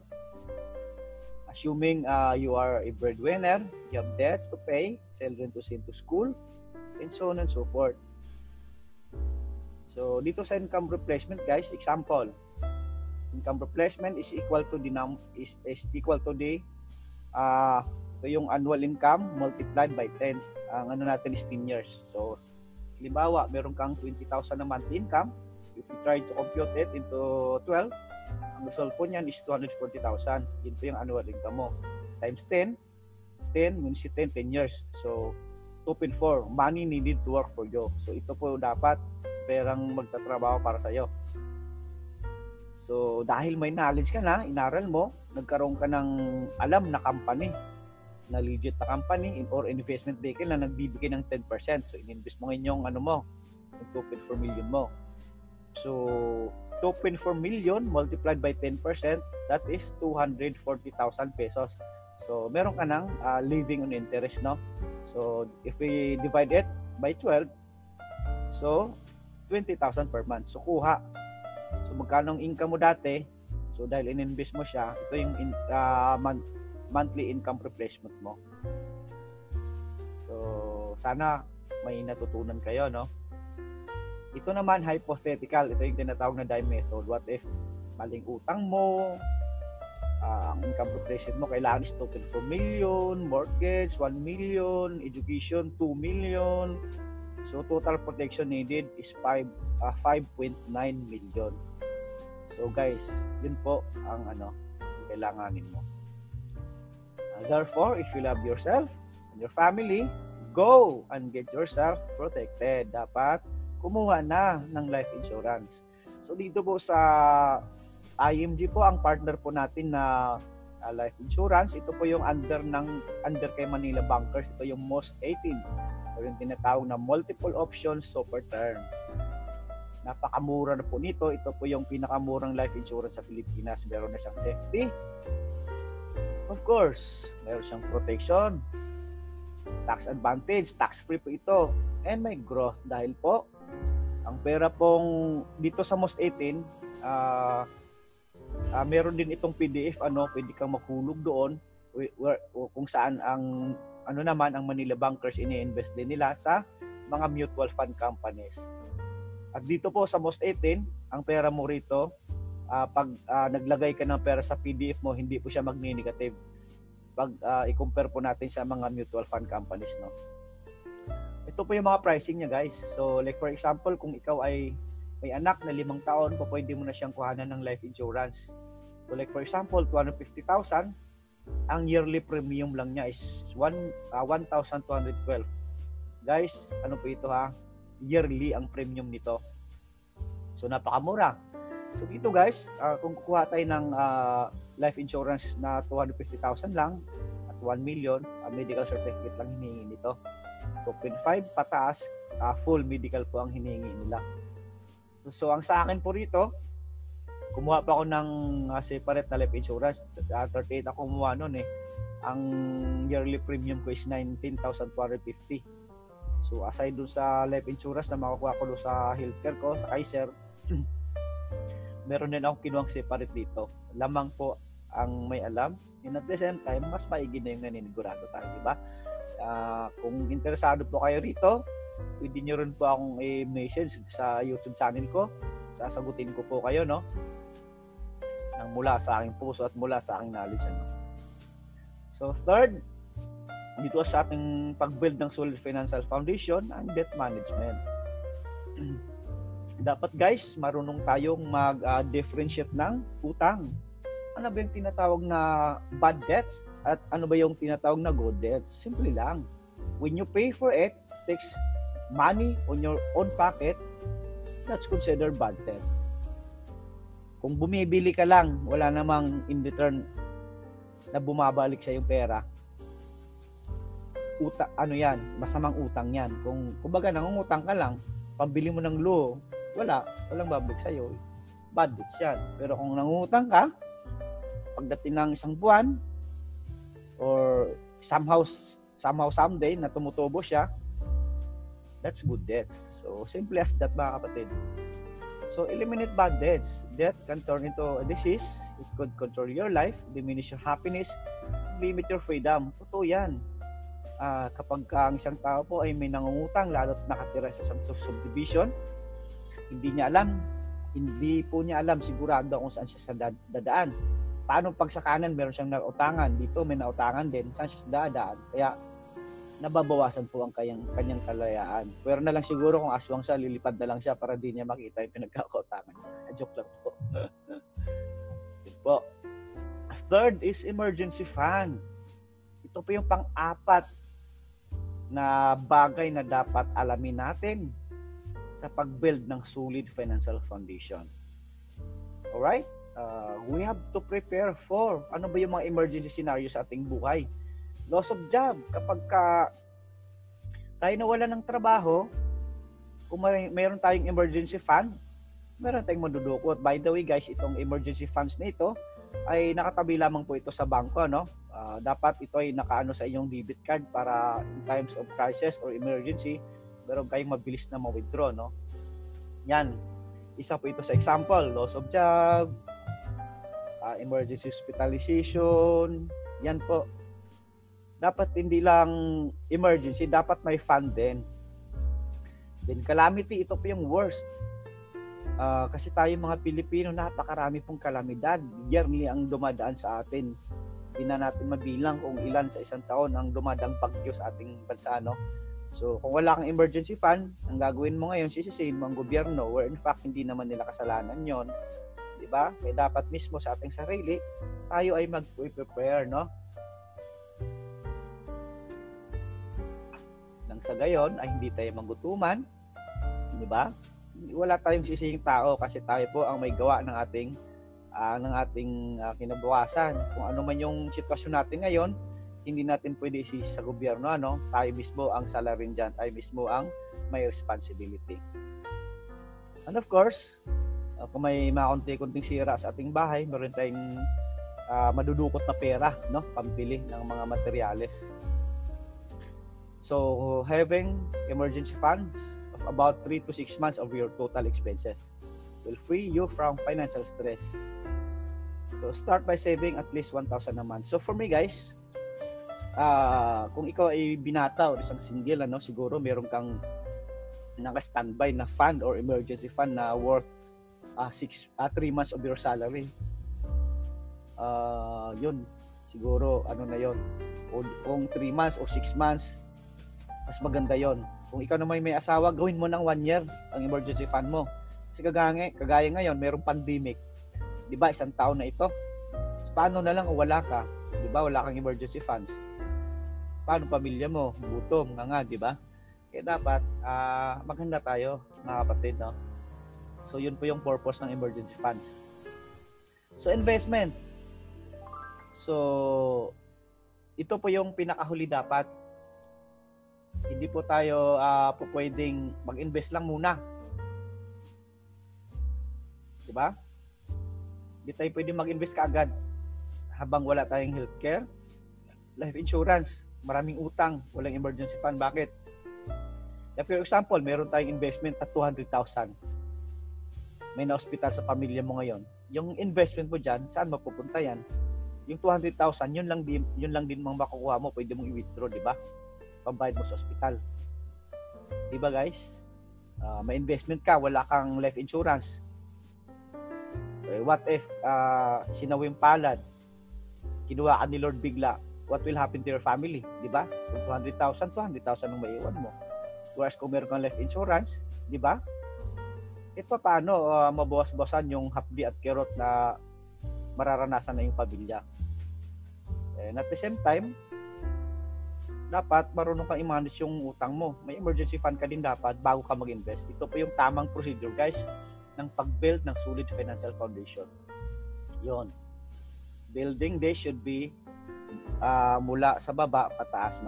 Assuming uh, you are a breadwinner, you have debts to pay, children to send to school, and so on and so forth. So, dito sa income replacement, guys, example, income replacement is equal to the num is, is equal to the uh, ito yung annual income multiplied by ten. Ang ano natin is ten years. So, halimbawa, meron kang twenty thousand na monthly income. If you try to compute it into twelve, ang result po niyan is two hundred forty thousand. Yun po yung annual income mo. Times ten, ten means ten, ten years. So, two point four, money needed to work for you. So, ito po dapat perang magtatrabaho para sa'yo. So, dahil may knowledge ka na, inaral mo, nagkaroon ka ng alam na company, na legit na company or investment vehicle na nagbibigay ng ten percent. So, in-invest mo ngayon yung ano mo, yung two point four million mo. So, two point four million multiplied by ten percent, that is two hundred forty thousand pesos. So, meron ka ng uh, living on interest, no? So, if we divide it by twelve, so, twenty thousand per month. So, kuha. So, magkano ang income mo dati? So, dahil in-invest mo siya, ito yung in, uh, month, monthly income replacement mo. So, sana may natutunan kayo, no? Ito naman, hypothetical. Ito yung tinatawag na dime method. What if maling utang mo, uh, ang income protection mo kailangan is two point four million, mortgage one million, education two million. So total protection needed is five point nine million. So guys, yun po ang ano kailanganin mo. Uh, therefore, if you love yourself and your family, go and get yourself protected. Dapat kumuha na ng life insurance. So dito po sa I M G po, ang partner po natin na uh, life insurance, ito po yung under ng under kay Manila Bankers, ito yung most eighteen o yung tinatawag na multiple options super term. Napakamura na po nito. Ito po yung pinakamurang life insurance sa Pilipinas. Meron na siyang safety. Of course, meron siyang protection, tax advantage, tax-free po ito, and may growth dahil po ang pera pong dito sa most eighteen, uh, uh, meron din itong P D F, ano, pwede kang maghulog doon where, kung saan ang ano naman ang Manila Bankers ini-invest din nila sa mga mutual fund companies. At dito po sa most eighteen, ang pera mo rito, uh, pag uh, naglagay ka ng pera sa P D F mo, hindi po siya magni-negative. Pag uh, i-compare po natin sa mga mutual fund companies, no. Ito po yung mga pricing niya, guys. So like for example, kung ikaw ay may anak na limang taon, po pwede mo na siyang kuhanan ng life insurance. So like for example, two hundred fifty thousand, ang yearly premium lang niya is one thousand two hundred twelve. Guys, ano po ito ha? Yearly ang premium nito. So napakamura. So dito guys, uh, kung kukuha tayo ng uh, life insurance na two hundred fifty thousand lang at one million, uh, medical certificate lang hinihingi nito. two point five pataas, uh, full medical po ang hinihingi nila. So, so ang sa akin po rito, kumuha pa ako ng uh, separate na life insurance. Uh, thirty-eight ako kumuha nun eh. Ang yearly premium ko is nineteen thousand two hundred fifty. So aside dun sa life insurance na makukuha ko dun sa healthcare ko, sa Kaiser, meron din akong kinuwang separate dito. Lamang po ang may alam. And at the same time, mas maigi na yung naninigurado tayo, di ba? Uh, kung interesado po kayo rito, pwede nyo rin po akong i-message sa YouTube channel ko. Sasagutin ko po kayo, no? Nang mula sa aking puso at mula sa aking knowledge, ano? So third, dito sa ating pag-build ng solid financial foundation, ang debt management. Dapat guys, marunong tayong mag-differentiate uh, ng utang. Ano ba yung tinatawag na bad debts at ano ba yung tinatawag na good debts? Simple lang. When you pay for it, takes money on your own pocket, that's considered bad debt. Kung bumibili ka lang, wala namang in return na bumabalik sa yung pera, uta, ano yan, masamang utang yan. Kung kumbaga nangungutang ka lang, pambili mo ng luho, wala, walang babalik sa'yo. Bad debts yan. Pero kung nangungutang ka, pagdating ng isang buwan, or somehow, somehow someday, na tumutubo siya, that's good debts. So, simple as that, mga kapatid. So, eliminate bad debts. Debt can turn into a disease. It could control your life, diminish your happiness, limit your freedom. Totoo yan. Uh, kapag ka ang isang tao po ay may nangungutang, lalo't nakatira sa isang subdivision, hindi niya alam, hindi po niya alam sigurado kung saan siya sa dadaan. Paano pag sa kanan meron siyang nautangan, dito may nautangan din, saan siya sa dadaan? Kaya nababawasan po ang kanyang, kanyang kalayaan. Pero na lang siguro kung aswang siya, lilipad na lang siya para di niya makita yung pinagkakautangan. Joke lang po. po. Third is emergency fund. Ito po yung pang-apat na bagay na dapat alamin natin sa pag-build ng solid financial foundation. Alright? Uh, we have to prepare for ano ba yung mga emergency scenario sa ating buhay. Loss of job. Kapag ka tayo nawala ng trabaho, kung may, mayroon tayong emergency fund, meron tayong madudukot. By the way guys, itong emergency funds na ito ay nakatabi lamang po ito sa bangko, no? Uh, dapat ito ay nakaano sa inyong debit card para in times of crisis or emergency, meron kayong mabilis na ma-withdraw, no? Yan. Isa po ito sa example, loss of job, uh, emergency hospitalization, yan po. Dapat hindi lang emergency, dapat may fund din. Then calamity, ito po yung worst. Uh, kasi tayo mga Pilipino, napakarami pong kalamidad. Yearly ang dumadaan sa atin. Hindi na natin mabilang kung ilan sa isang taon ang dumadang bagyo sa ating bansa, no? So, kung wala kang emergency fund, ang gagawin mo ngayon, sisisihin mo ang gobyerno, where in fact, hindi naman nila kasalanan yon, di ba? Kaya dapat mismo sa ating sarili, tayo ay mag-prepare, no? Nang sa gayon, ay hindi tayo magutuman, di ba? Wala tayong sisihing tao kasi tayo po ang may gawa ng ating uh, ng ating uh, kinabukasan. Kung ano man yung sitwasyon natin ngayon, hindi natin pwede isisi sa gobyerno, ano? Tayo mismo ang salarin dyan, tayo mismo ang may responsibility. And of course, uh, kung may mga konti-kunting sira sa ating bahay, meron tayong uh, madudukot na pera, no? Pampili ng mga materyales. So, having emergency funds of about three to six months of your total expenses will free you from financial stress. So, start by saving at least one thousand a month. So, for me guys, uh, kung ikaw ay binata o isang single, ano, siguro meron kang naka-standby na fund or emergency fund na worth uh, six, uh, three months of your salary. Uh, yun, siguro, ano na yun. O, kung three months o six months, mas maganda yon. Kung ikaw naman may asawa, gawin mo ng one year ang emergency fund mo. Kasi kagaya, kagaya ngayon, mayroong pandemic. Di ba, isang taon na ito. So, paano na lang kung wala ka? Di ba, wala kang emergency funds? Paano pamilya mo? Gutom nga nga, di ba? Kaya dapat, uh, maganda tayo, mga kapatid, no? So, yun po yung purpose ng emergency funds. So, investments. So, ito po yung pinakahuli dapat. Hindi po tayo uh, po pwedeng mag-invest lang muna. Diba? Hindi tayo pwedeng mag-invest kaagad habang wala tayong healthcare, life insurance, maraming utang, walang emergency fund. Bakit? For example, meron tayong investment at two hundred thousand. May na-hospital sa pamilya mo ngayon. Yung investment mo dyan, saan mapupunta yan? Yung two hundred thousand, yun lang din, yun lang din mang makukuha mo, pwede mong i-withdraw, di ba? Pambayad mo sa ospital. Di ba guys? Uh, may investment ka, wala kang life insurance. Eh, what if uh, sinawing palad, kinuha ka ni Lord bigla, what will happen to your family? Di ba? Kung two hundred thousand, two hundred thousand ang maiiwan mo. Whereas kung meron kang life insurance, di ba? Ito paano uh, mabawas-bawasan yung hapdi at kerot na mararanasan na yung pamilya. And at the same time, dapat marunong kang i-manage yung utang mo. May emergency fund ka din dapat bago ka mag-invest. Ito po yung tamang procedure, guys, ng pag-build ng solid financial foundation. Yon. Building this should be uh, mula sa baba pataas, no?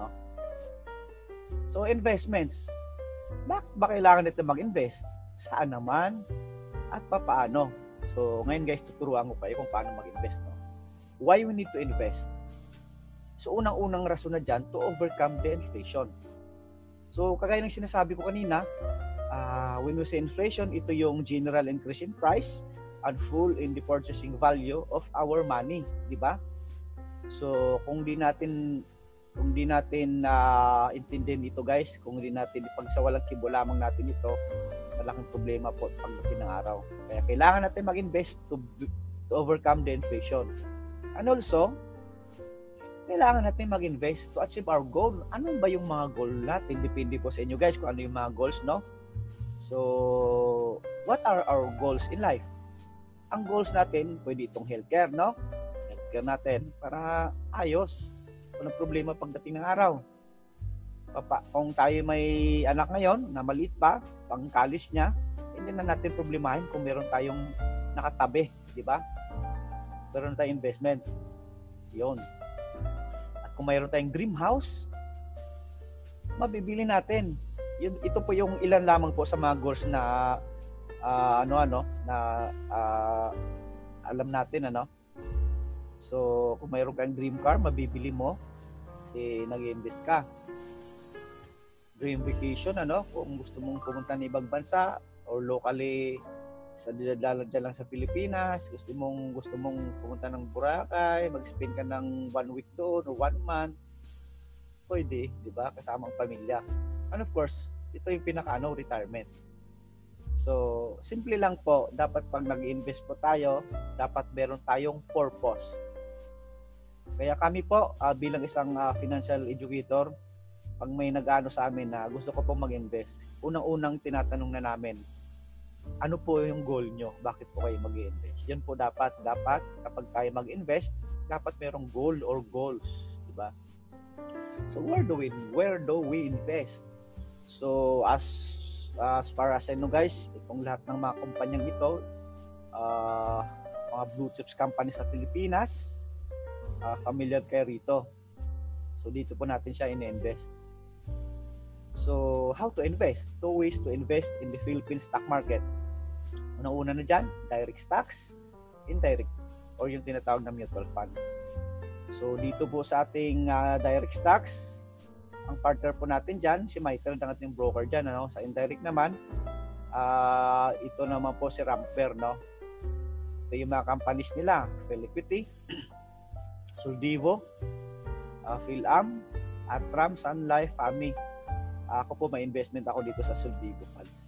So, investments. Bakit ba kailangan nito mag-invest? Saan naman? At papaano? So, ngayon guys, tuturuan ko kayo kung paano mag-invest, no? Why we need to invest? So, unang-unang rason na dyan, to overcome the inflation. So, kagaya ng sinasabi ko kanina, uh, when we say inflation, ito yung general increase in price and fall in the purchasing value of our money, di ba? So, kung di natin kung di natin uh, intindihin ito guys, kung di natin ipagsawalang kibo lamang natin ito, malaking problema po pagdating ng araw. Kaya kailangan natin mag-invest to, to overcome the inflation. And also, kailangan natin mag-invest to achieve our goal. Ano ba yung mga goal natin? Depende po sa inyo guys kung ano yung mga goals, no? So, what are our goals in life? Ang goals natin, pwede itong healthcare, no? Healthcare natin para ayos. Walang problema pagdating ng araw. Papa, kung tayo may anak ngayon na maliit pa, pang college niya, hindi na natin problemahin kung meron tayong nakatabi, di ba? Meron tayong investment. Yun. At kung mayroon tayong dream house, mabibili natin. Yun, ito po yung ilan lamang po sa mga goals na uh, ano-ano na uh, alam natin, ano. So, kung mayroon kang dream car, mabibili mo kasi nag-invest ka. Dream vacation, ano, kung gusto mong pumunta ng ibang bansa or locally sa dinadala dyan lang sa Pilipinas, gusto mong gusto mong pumunta ng Boracay, mag-spend ka ng one week doon or one month, pwede, di ba? Kasama ang pamilya. And of course, ito yung pinaka-ano, retirement. So, simple lang po, dapat pag nag-invest po tayo, dapat meron tayong purpose. Kaya kami po, uh, bilang isang uh, financial educator, pag may nag-ano sa amin na gusto ko pong mag-invest, unang-unang tinatanong na namin, ano po yung goal nyo? Bakit po kayo mag-invest? Yan po dapat, dapat kapag tayo mag-invest, dapat merong goal or goals, di ba? So where do we where do we invest? So as as far as I know guys, itong lahat ng mga kumpanyang ito, uh, mga blue chips company sa Pilipinas, uh, familiar kayo rito. So dito po natin siya in-invest. So how to invest? Two ways to invest in the Philippine stock market. Una-una na dyan, direct stocks, indirect, or yung tinatawag na mutual fund. So dito po sa ating uh, direct stocks, ang partner po natin dyan, si Michael, ang ating broker dyan. Ano? Sa indirect naman, uh, ito naman po si Ramper. No? Ito yung mga companies nila, Philiquity, Soldivo, uh, PhilAm, Atram, Sun Life, F A M I. Uh, ako po, may investment ako dito sa Soldivo funds.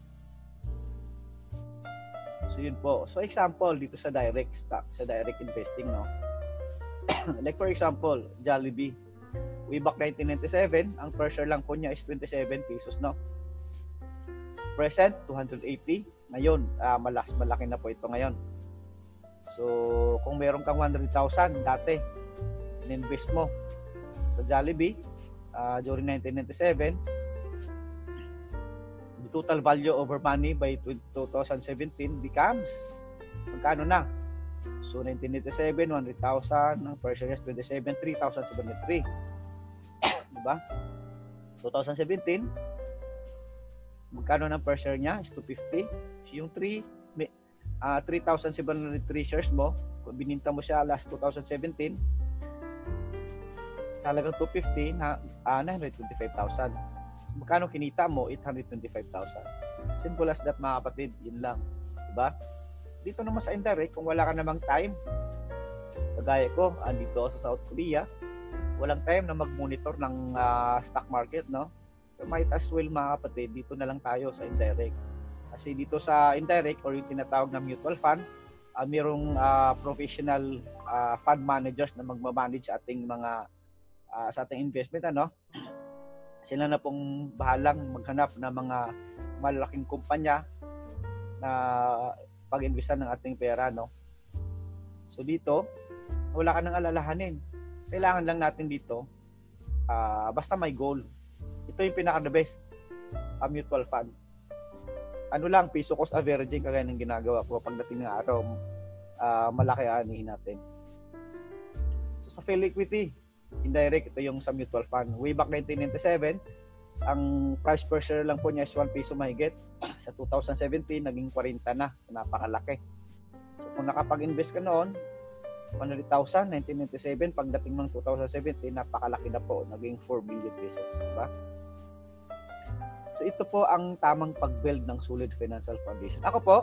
So yun po. So example, dito sa direct stock, sa direct investing, no? Like for example, Jollibee. Way back nineteen ninety-seven, ang per share lang po niya is twenty-seven pesos, no? Present, two hundred eighty. Ngayon, uh, malas, malaki na po ito ngayon. So, kung meron kang one hundred thousand dati, in-invest mo sa Jollibee uh, during nineteen ninety-seven, the total value over money by two thousand seventeen becomes magkano na? So, nineteen ninety-seven, one hundred thousand, ang per share is twenty-seven, three thousand seventy-three. Diba? twenty seventeen, magkano ng per share niya? Is two hundred fifty. So, yung three, uh, three thousand seven hundred three shares mo, kung bininta mo siya last twenty seventeen, sa halagang two hundred fifty, na, uh, nine hundred twenty-five thousand. So, magkano kinita mo? eight hundred twenty-five thousand. Simple as that, mga kapatid. Yun lang. Diba? Dito naman sa indirect, kung wala ka namang time, kagaya ko, andito ako sa South Korea, walang time na mag-monitor ng uh, stock market, no? So might as well, mga kapatid, dito na lang tayo sa indirect. Kasi dito sa indirect or yung tinatawag na mutual fund, uh, mayroong uh, professional uh, fund managers na magmamanage sa ating mga uh, sa ating investment, ano? Sila na pong bahalang maghanap ng mga malaking kumpanya na pag-investan ng ating pera, no? So dito, wala ka nang alalahanin. Kailangan lang natin dito, uh, basta may goal. Ito yung pinaka-the best, a uh, mutual fund. Ano lang, piso cost averaging kagaya ng ginagawa ko pagdating ng araw, uh, malaki aanihin natin. So sa Philiquity, indirect, ito yung sa mutual fund. Way back nineteen ninety-seven, ang price per share lang po niya is one peso mahigit. Sa two thousand seventeen, naging forty na. So, napakalaki. So, kung nakapag-invest ka noon, one hundred thousand, nineteen ninety-seven, pagdating ng two thousand seventeen, napakalaki na po. Naging four billion pesos. Diba? So, ito po ang tamang pag-build ng solid financial foundation. Ako po,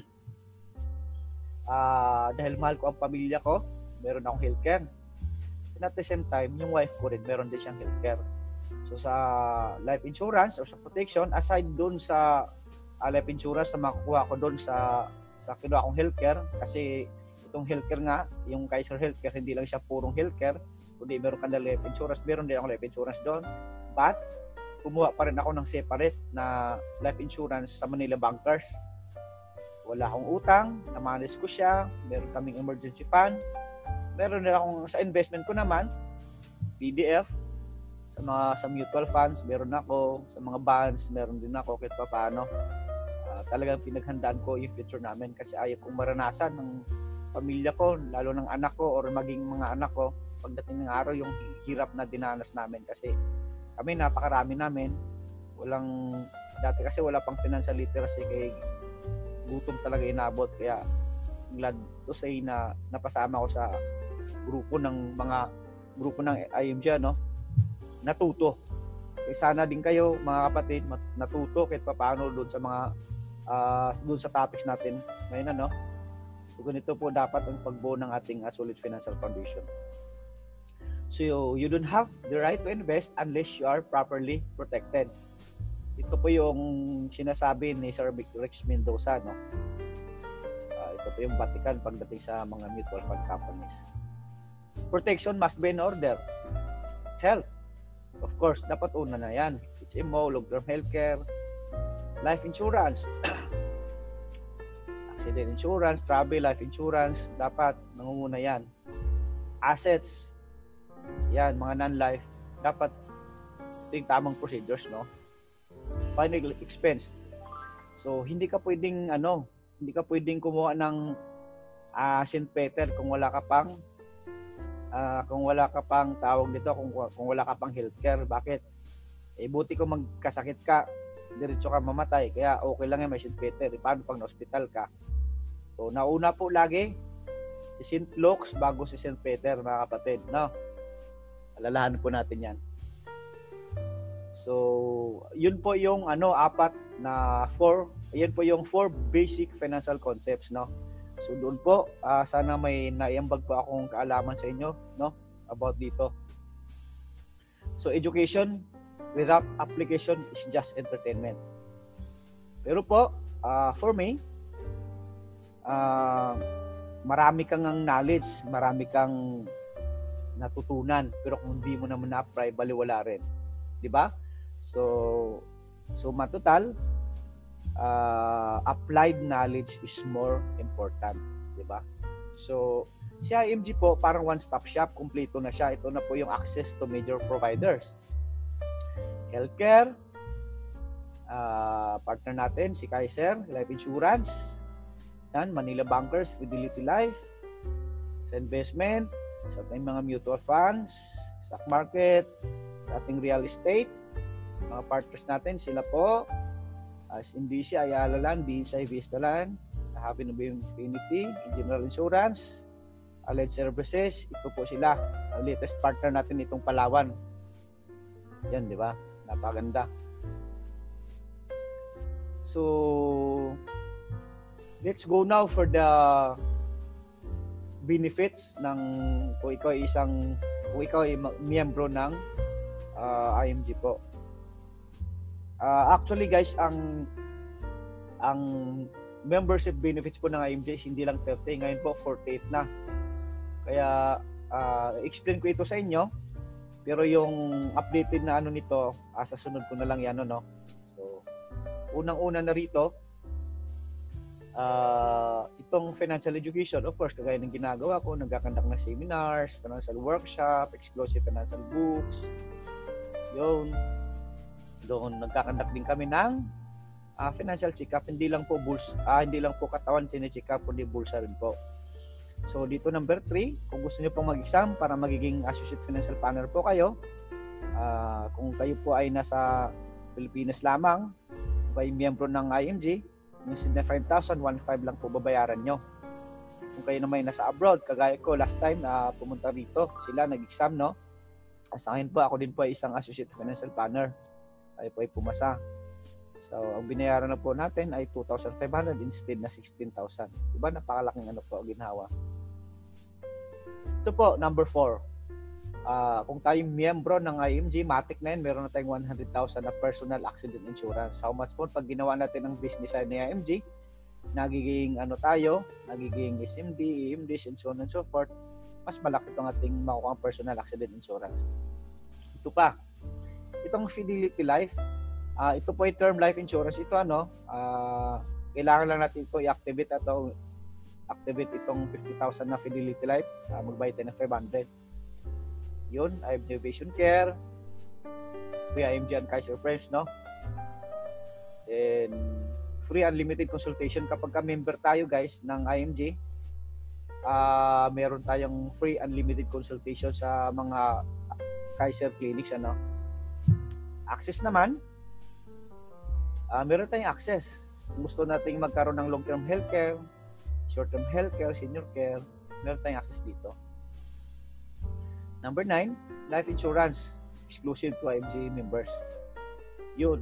uh, dahil mahal ko ang pamilya ko, meron akong healthcare. And at the same time, yung wife ko rin, meron din siyang healthcare. So sa life insurance or sa protection, aside doon sa uh, life insurance na makukuha ko doon sa sa kinuha kong healthcare, kasi itong healthcare nga, yung Kaiser Healthcare, hindi lang siya purong healthcare, kundi meron ka na life insurance, meron din ako life insurance doon. But kumuha pa rin ako ng separate na life insurance sa Manila Bankers. Wala akong utang, na-manage ko siya, meron kaming emergency fund, meron din akong sa investment ko naman, P D F, sa mga sa mutual funds, meron ako, sa mga bonds, meron din ako, kahit pa paano. Uh, talagang pinaghandaan ko yung future namin kasi ayaw kong maranasan ng pamilya ko, lalo ng anak ko or maging mga anak ko, pagdating ng araw yung hirap na dinanas namin kasi kami napakarami namin, walang, dati kasi wala pang financial literacy kay gutom talaga inabot, kaya glad to say na napasama ko sa grupo ng mga grupo ng I M G, no? Natuto. Eh, sana din kayo, mga kapatid, natuto kahit paano doon sa mga uh, doon sa topics natin ngayon, ano? So ganito po dapat ang pagbuo ng ating uh, solid financial foundation. So you don't have the right to invest unless you are properly protected. ito po yung sinasabi ni Sir Rex Mendoza, no? Uh, ito po yung Vatican pagdating sa mga mutual fund companies. Protection must be in order. Health, of course, dapat una na yan. H M O, long-term healthcare, life insurance, accident insurance, travel, life insurance, dapat nangunguna yan. Assets, yan, mga non-life, dapat ito yung tamang procedures, no? Final expense. So, hindi ka pwedeng, ano, hindi ka pwedeng kumuha ng uh, Saint Peter kung wala ka pang uh, kung wala ka pang tawag dito, kung, kung wala ka pang healthcare. Bakit? Eh, buti kung magkasakit ka, diretso ka mamatay. Kaya okay lang yan, may Saint Peter. E, paano pag na-hospital ka? So, nauna po lagi si Saint Luke's bago si Saint Peter, mga kapatid. No? Alalahanin po natin yan. So, yun po yung ano, apat na four, yun po yung four basic financial concepts, no? So, doon po, uh, sana may naiambag po akong kaalaman sa inyo, no? About dito. So, education without application is just entertainment. Pero po, uh, for me, uh, marami kang knowledge, marami kang natutunan, pero kung hindi mo naman na-apply, baliwala rin. Di ba? So, so matotal, uh, applied knowledge is more important, di ba? So, si I M G po, parang one-stop shop, kumpleto na siya. Ito na po yung access to major providers. Healthcare, uh, partner natin, si Kaiser, life insurance, yan, Manila Bankers, Fidelity Life, sa investment, sa ating mga mutual funds, stock market, sa ating real estate, mga partners natin, sila po, as M B C, Ayala Land, D S I Vista Land, Happy November Infinity, General Insurance, Allied Services, ito po sila. Ang latest partner natin itong Palawan. Yan, di ba? Napaganda. So, let's go now for the benefits ng kung ikaw ay isang kung ikaw ay miyembro ng uh, I M G po. Uh, actually guys, ang ang membership benefits po ng I M G hindi lang thirty, ngayon po forty-eight na. Kaya uh, explain ko ito sa inyo, pero yung updated na ano nito, uh, sa sunod ko na lang yan, no? So, unang-una na rito, uh, itong financial education, of course, kagaya ng ginagawa ko, nagkakandak na seminars, financial workshop, exclusive financial books, yun. Doon nagkakandak din kami ng uh, financial check-up. Hindi lang po bulsa, uh, hindi lang po katawan sine-check up, kundi bulsa rin po. So dito number three, kung gusto niyo pong mag-exam para magiging associate financial planner po kayo, uh, kung kayo po ay nasa Pilipinas lamang, by miyembro ng I M G, yung seventy-five thousand, one point five lang po babayaran nyo. Kung kayo naman nasa abroad, kagaya ko last time na uh, pumunta rito, sila nag-exam, no? Sa akin po, ako din po ay isang associate financial planner. Ay po ay pumasa. So, ang binayaran na po natin ay two thousand five hundred instead na sixteen thousand. Diba? Napakalaking ano po, ginhawa. Ito po, number four. Uh, kung tayong miyembro ng I M G, matik na yun, meron na tayong one hundred thousand na personal accident insurance. How much po? Pag ginawa natin ng business side ni I M G, nagiging ano tayo, nagiging S M D, E M D, and so on and so forth, mas malaki itong ating makukuha ang personal accident insurance. Ito pa, itong Fidelity Life, uh, ito po yung term life insurance. Ito ano, uh, kailangan lang natin ito i-activate atau activate itong fifty thousand na Fidelity Life, uh, magbayad tayo ng five hundred. Yun, I M G Vision Care, free I M G and Kaiser Friends, no? And free unlimited consultation kapag ka-member tayo guys ng I M G. Uh, meron tayong free unlimited consultation sa mga Kaiser clinics, ano? Access naman, uh, meron tayong access. Kung gusto nating magkaroon ng long-term healthcare, short-term healthcare, senior care, meron tayong access dito. Number nine, life insurance, exclusive to I M G members. Yun.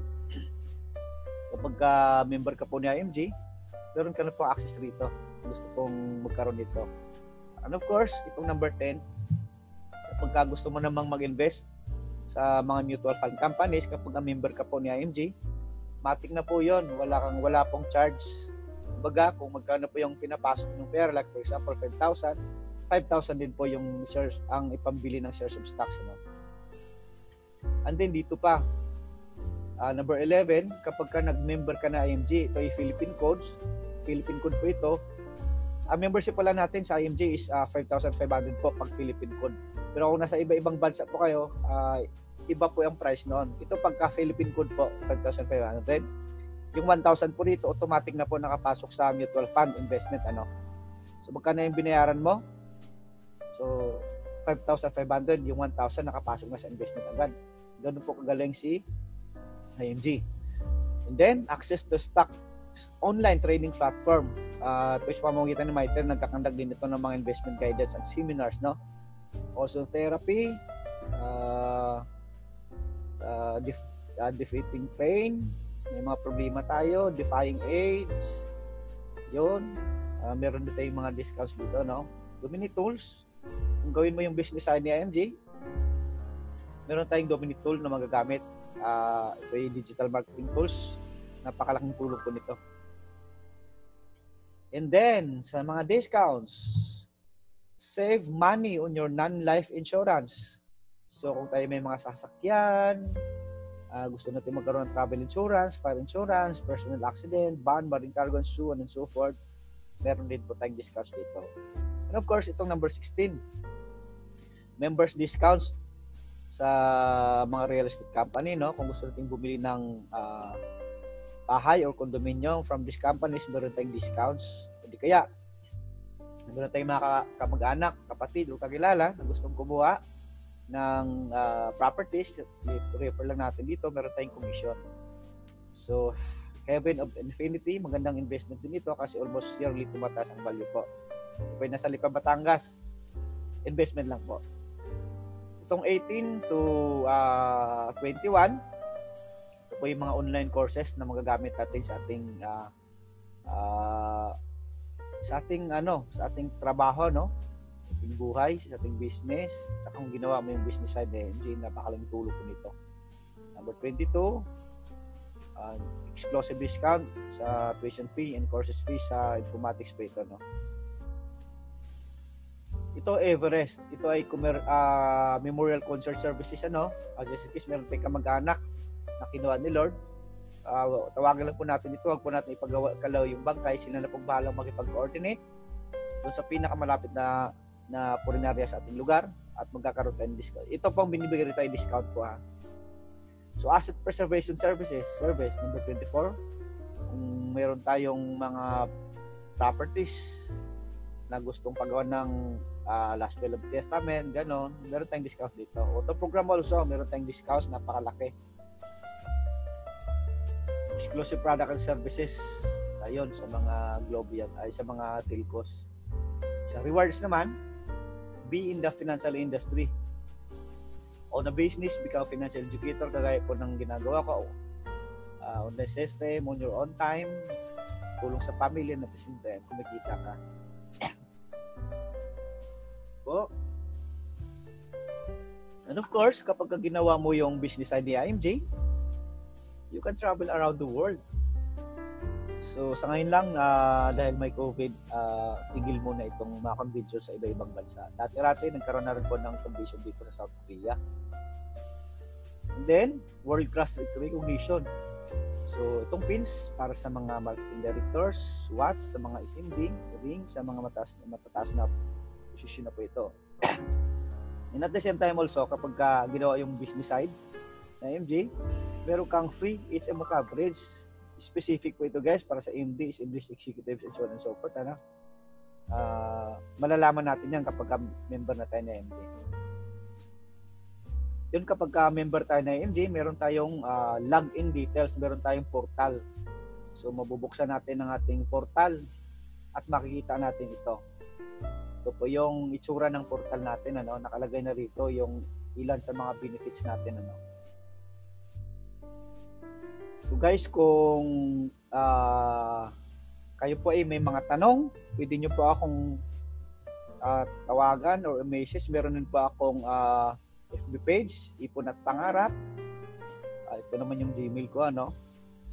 Kapag uh, member ka po ni I M G, meron ka na po access rito. Gusto pong magkaroon dito. And of course, itong number ten, kapag gusto mo namang mag-invest sa mga mutual fund companies, kapag member ka po ni I M G, matik na po yon, wala kang wala pong charge. Kumbaga, kung magkano po yung pinapasok ng pera, like for example five thousand, five thousand din po yung shares ang ipambili ng shares of stocks, ano. And then dito pa, uh, number eleven, kapag ka nag-member ka na I M G, ito ay Philippine codes, Philippine code po ito. Ang uh, membership pala natin sa I M G is uh, five thousand five hundred po pag Philippine code. Pero kung nasa iba-ibang bansa po kayo, uh, iba po yung price noon. Ito pagka Philippine code po, five thousand five hundred. Yung one thousand po dito, automatic na po nakapasok sa mutual fund investment, ano. So magkano yung binayaran mo? So five thousand five hundred, yung one thousand nakapasok na sa investment agad. Ganun po kagaling si I M G. And then, access to stock online trading platform. Uh, ito is pamamagitan ng MITRE, nagkakandag din ito ng mga investment guidance and seminars, no? Also therapy, uh, uh, def- uh, defeating pain, may mga problema tayo, defying age, yun. Uh, meron din tayong mga discounts dito, no? Domini Tools, kung gawin mo yung business side ni I M G, meron tayong Domini Tool na magagamit. Uh, ito yung digital marketing tools. Napakalaking tulong po nito. And then, sa mga discounts, save money on your non-life insurance. So, kung tayo may mga sasakyan, uh, gusto natin magkaroon ng travel insurance, fire insurance, personal accident, bond, marine cargo, and so on and so forth, meron din po tayong discounts dito. And of course, itong number sixteen, members discounts sa mga real estate company, no? Kung gusto natin bumili ng uh, bahay or condominium from these companies, meron tayong discounts. Hindi kaya, meron tayong mga kamag-anak, kapatid o kakilala na gustong kumuha ng uh, properties, refer lang natin dito, meron tayong commission. So, Heaven of Infinity, magandang investment din ito kasi almost yearly tumataas ang value po. Ito po nasa Lipa, Batangas, investment lang po. Itong eighteen to twenty-one, ito po yung mga online courses na magagamit natin sa ating uh, uh, sa ating ano, sa ating trabaho, no? Sa ating buhay, sa ating business, sa kung ginawa mo yung business side I M G, napakalaking tulong po nito. Number twenty-two, uh, exclusive discount sa tuition fee and courses fee sa informatics po ito, no? Ito Everest, ito ay uh, Memorial Concert Services, ano? Uh, just in case meron tayong kamag-anak na kinuha ni Lord, uh, tawagan lang po natin ito, wag po natin ipagkalaw yung bangkay, sila na pong bahalang makipag-coordinate doon sa pinakamalapit na na purinarya sa ating lugar at magkakaroon tayo ng discount. Ito pong binibigay rin tayo discount po, ha. So Asset Preservation Services, service number twenty-four, kung meron tayong mga properties na gustong pagawa ng uh, last will of testament, gano'n, meron tayong discount dito. Auto program also, meron tayong discounts, napakalaki. Exclusive product and services, ayun, sa mga Globian, ay sa mga telcos. Sa rewards naman, be in the financial industry. On a business, become a financial educator, kagaya po ng ginagawa ko. Uh, on the system, on your own time, tulong sa pamilya, at the same time, kumikita ka. Po. And of course, kapag ginawa mo yung business idea I M G, you can travel around the world. So sa ngayon lang, uh, dahil may COVID, uh, tigil muna itong mga convention sa iba-ibang bansa. Dati-rati, nagkaroon na rin po ng convention dito sa South Korea. And then, world class recognition. So itong pins para sa mga marketing directors, watch sa mga S M D, ring sa mga mataas, matataas na posisyon na po ito. And at the same time also, kapag ka ginawa yung business side na I M G, meron kang free H M O coverage. Specific po ito, guys, para sa I M D, S M D executives, and so on and so forth. Ano? Uh, malalaman natin yan kapag ka member na tayo na I M G. Yun, kapag ka member tayo na I M G, meron tayong uh, login details, meron tayong portal. So, mabubuksan natin ang ating portal at makikita natin ito. Ito po yung itsura ng portal natin, ano, nakalagay na rito yung ilan sa mga benefits natin, ano. So guys, kung uh, kayo po ay may mga tanong, pwede nyo po akong uh, tawagan or message. Meron din po akong uh, F B page, Ipon at Pangarap. Uh, ito naman yung Gmail ko, ano.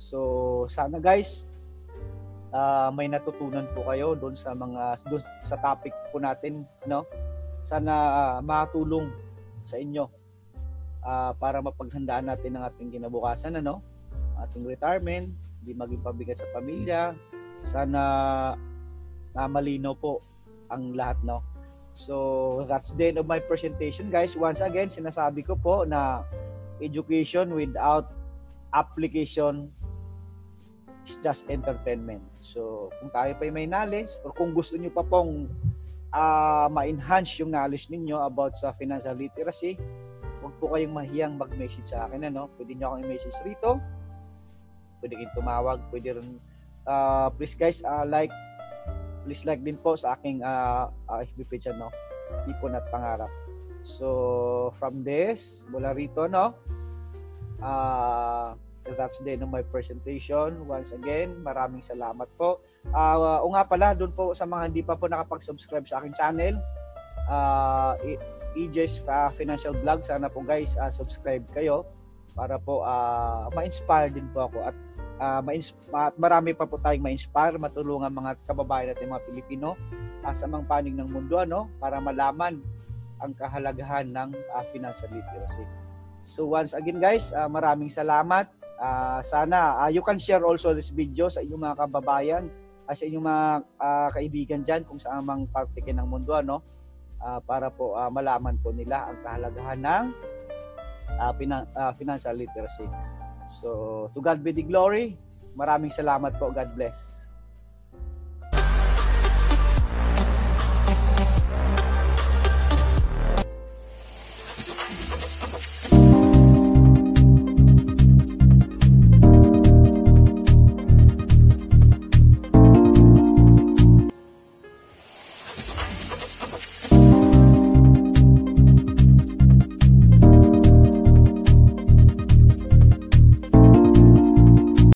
So sana guys, uh, may natutunan po kayo doon sa mga doon sa topic po natin, no? Sana uh, makatulong sa inyo uh, para mapaghandaan natin ang ating kinabukasan, ano? Ating retirement, hindi maging pabigat sa pamilya. Sana uh, malinaw po ang lahat, no? So that's the end of my presentation, guys. Once again, sinasabi ko po na education without application is just entertainment. So kung tayo pa may knowledge or kung gusto niyo pa pong uh, ma-enhance yung knowledge ninyo about sa financial literacy, huwag po kayong mahiyang mag-message sa akin, ano? Pwede niyo akong i-message rito, pwede kayong tumawag, pwede rin uh, please guys uh, like please like din po sa aking uh, uh, F B page, no? Ipon at Pangarap. So from this mula rito, no, uh, that's the end of my presentation. Once again, maraming salamat po. Uh, o nga pala, doon po sa mga hindi pa po nakapag-subscribe sa aking channel, uh, E J's uh, Financial Vlog, sana po guys uh, subscribe kayo para po uh, ma-inspire din po ako at uh, ma- marami pa po tayong ma-inspire, matulungan mga kababayan natin mga Pilipino uh, sa mga panig ng mundo, ano, para malaman ang kahalagahan ng uh, financial literacy. So once again guys, uh, maraming salamat. Uh, sana uh, you can share also this video sa inyong mga kababayan, uh, sa inyong mga uh, kaibigan dyan kung saan mang parte ng mundo, ano, uh, para po uh, malaman po nila ang kahalagahan ng uh, pina- uh, financial literacy. So to God be the glory. Maraming salamat po. God bless.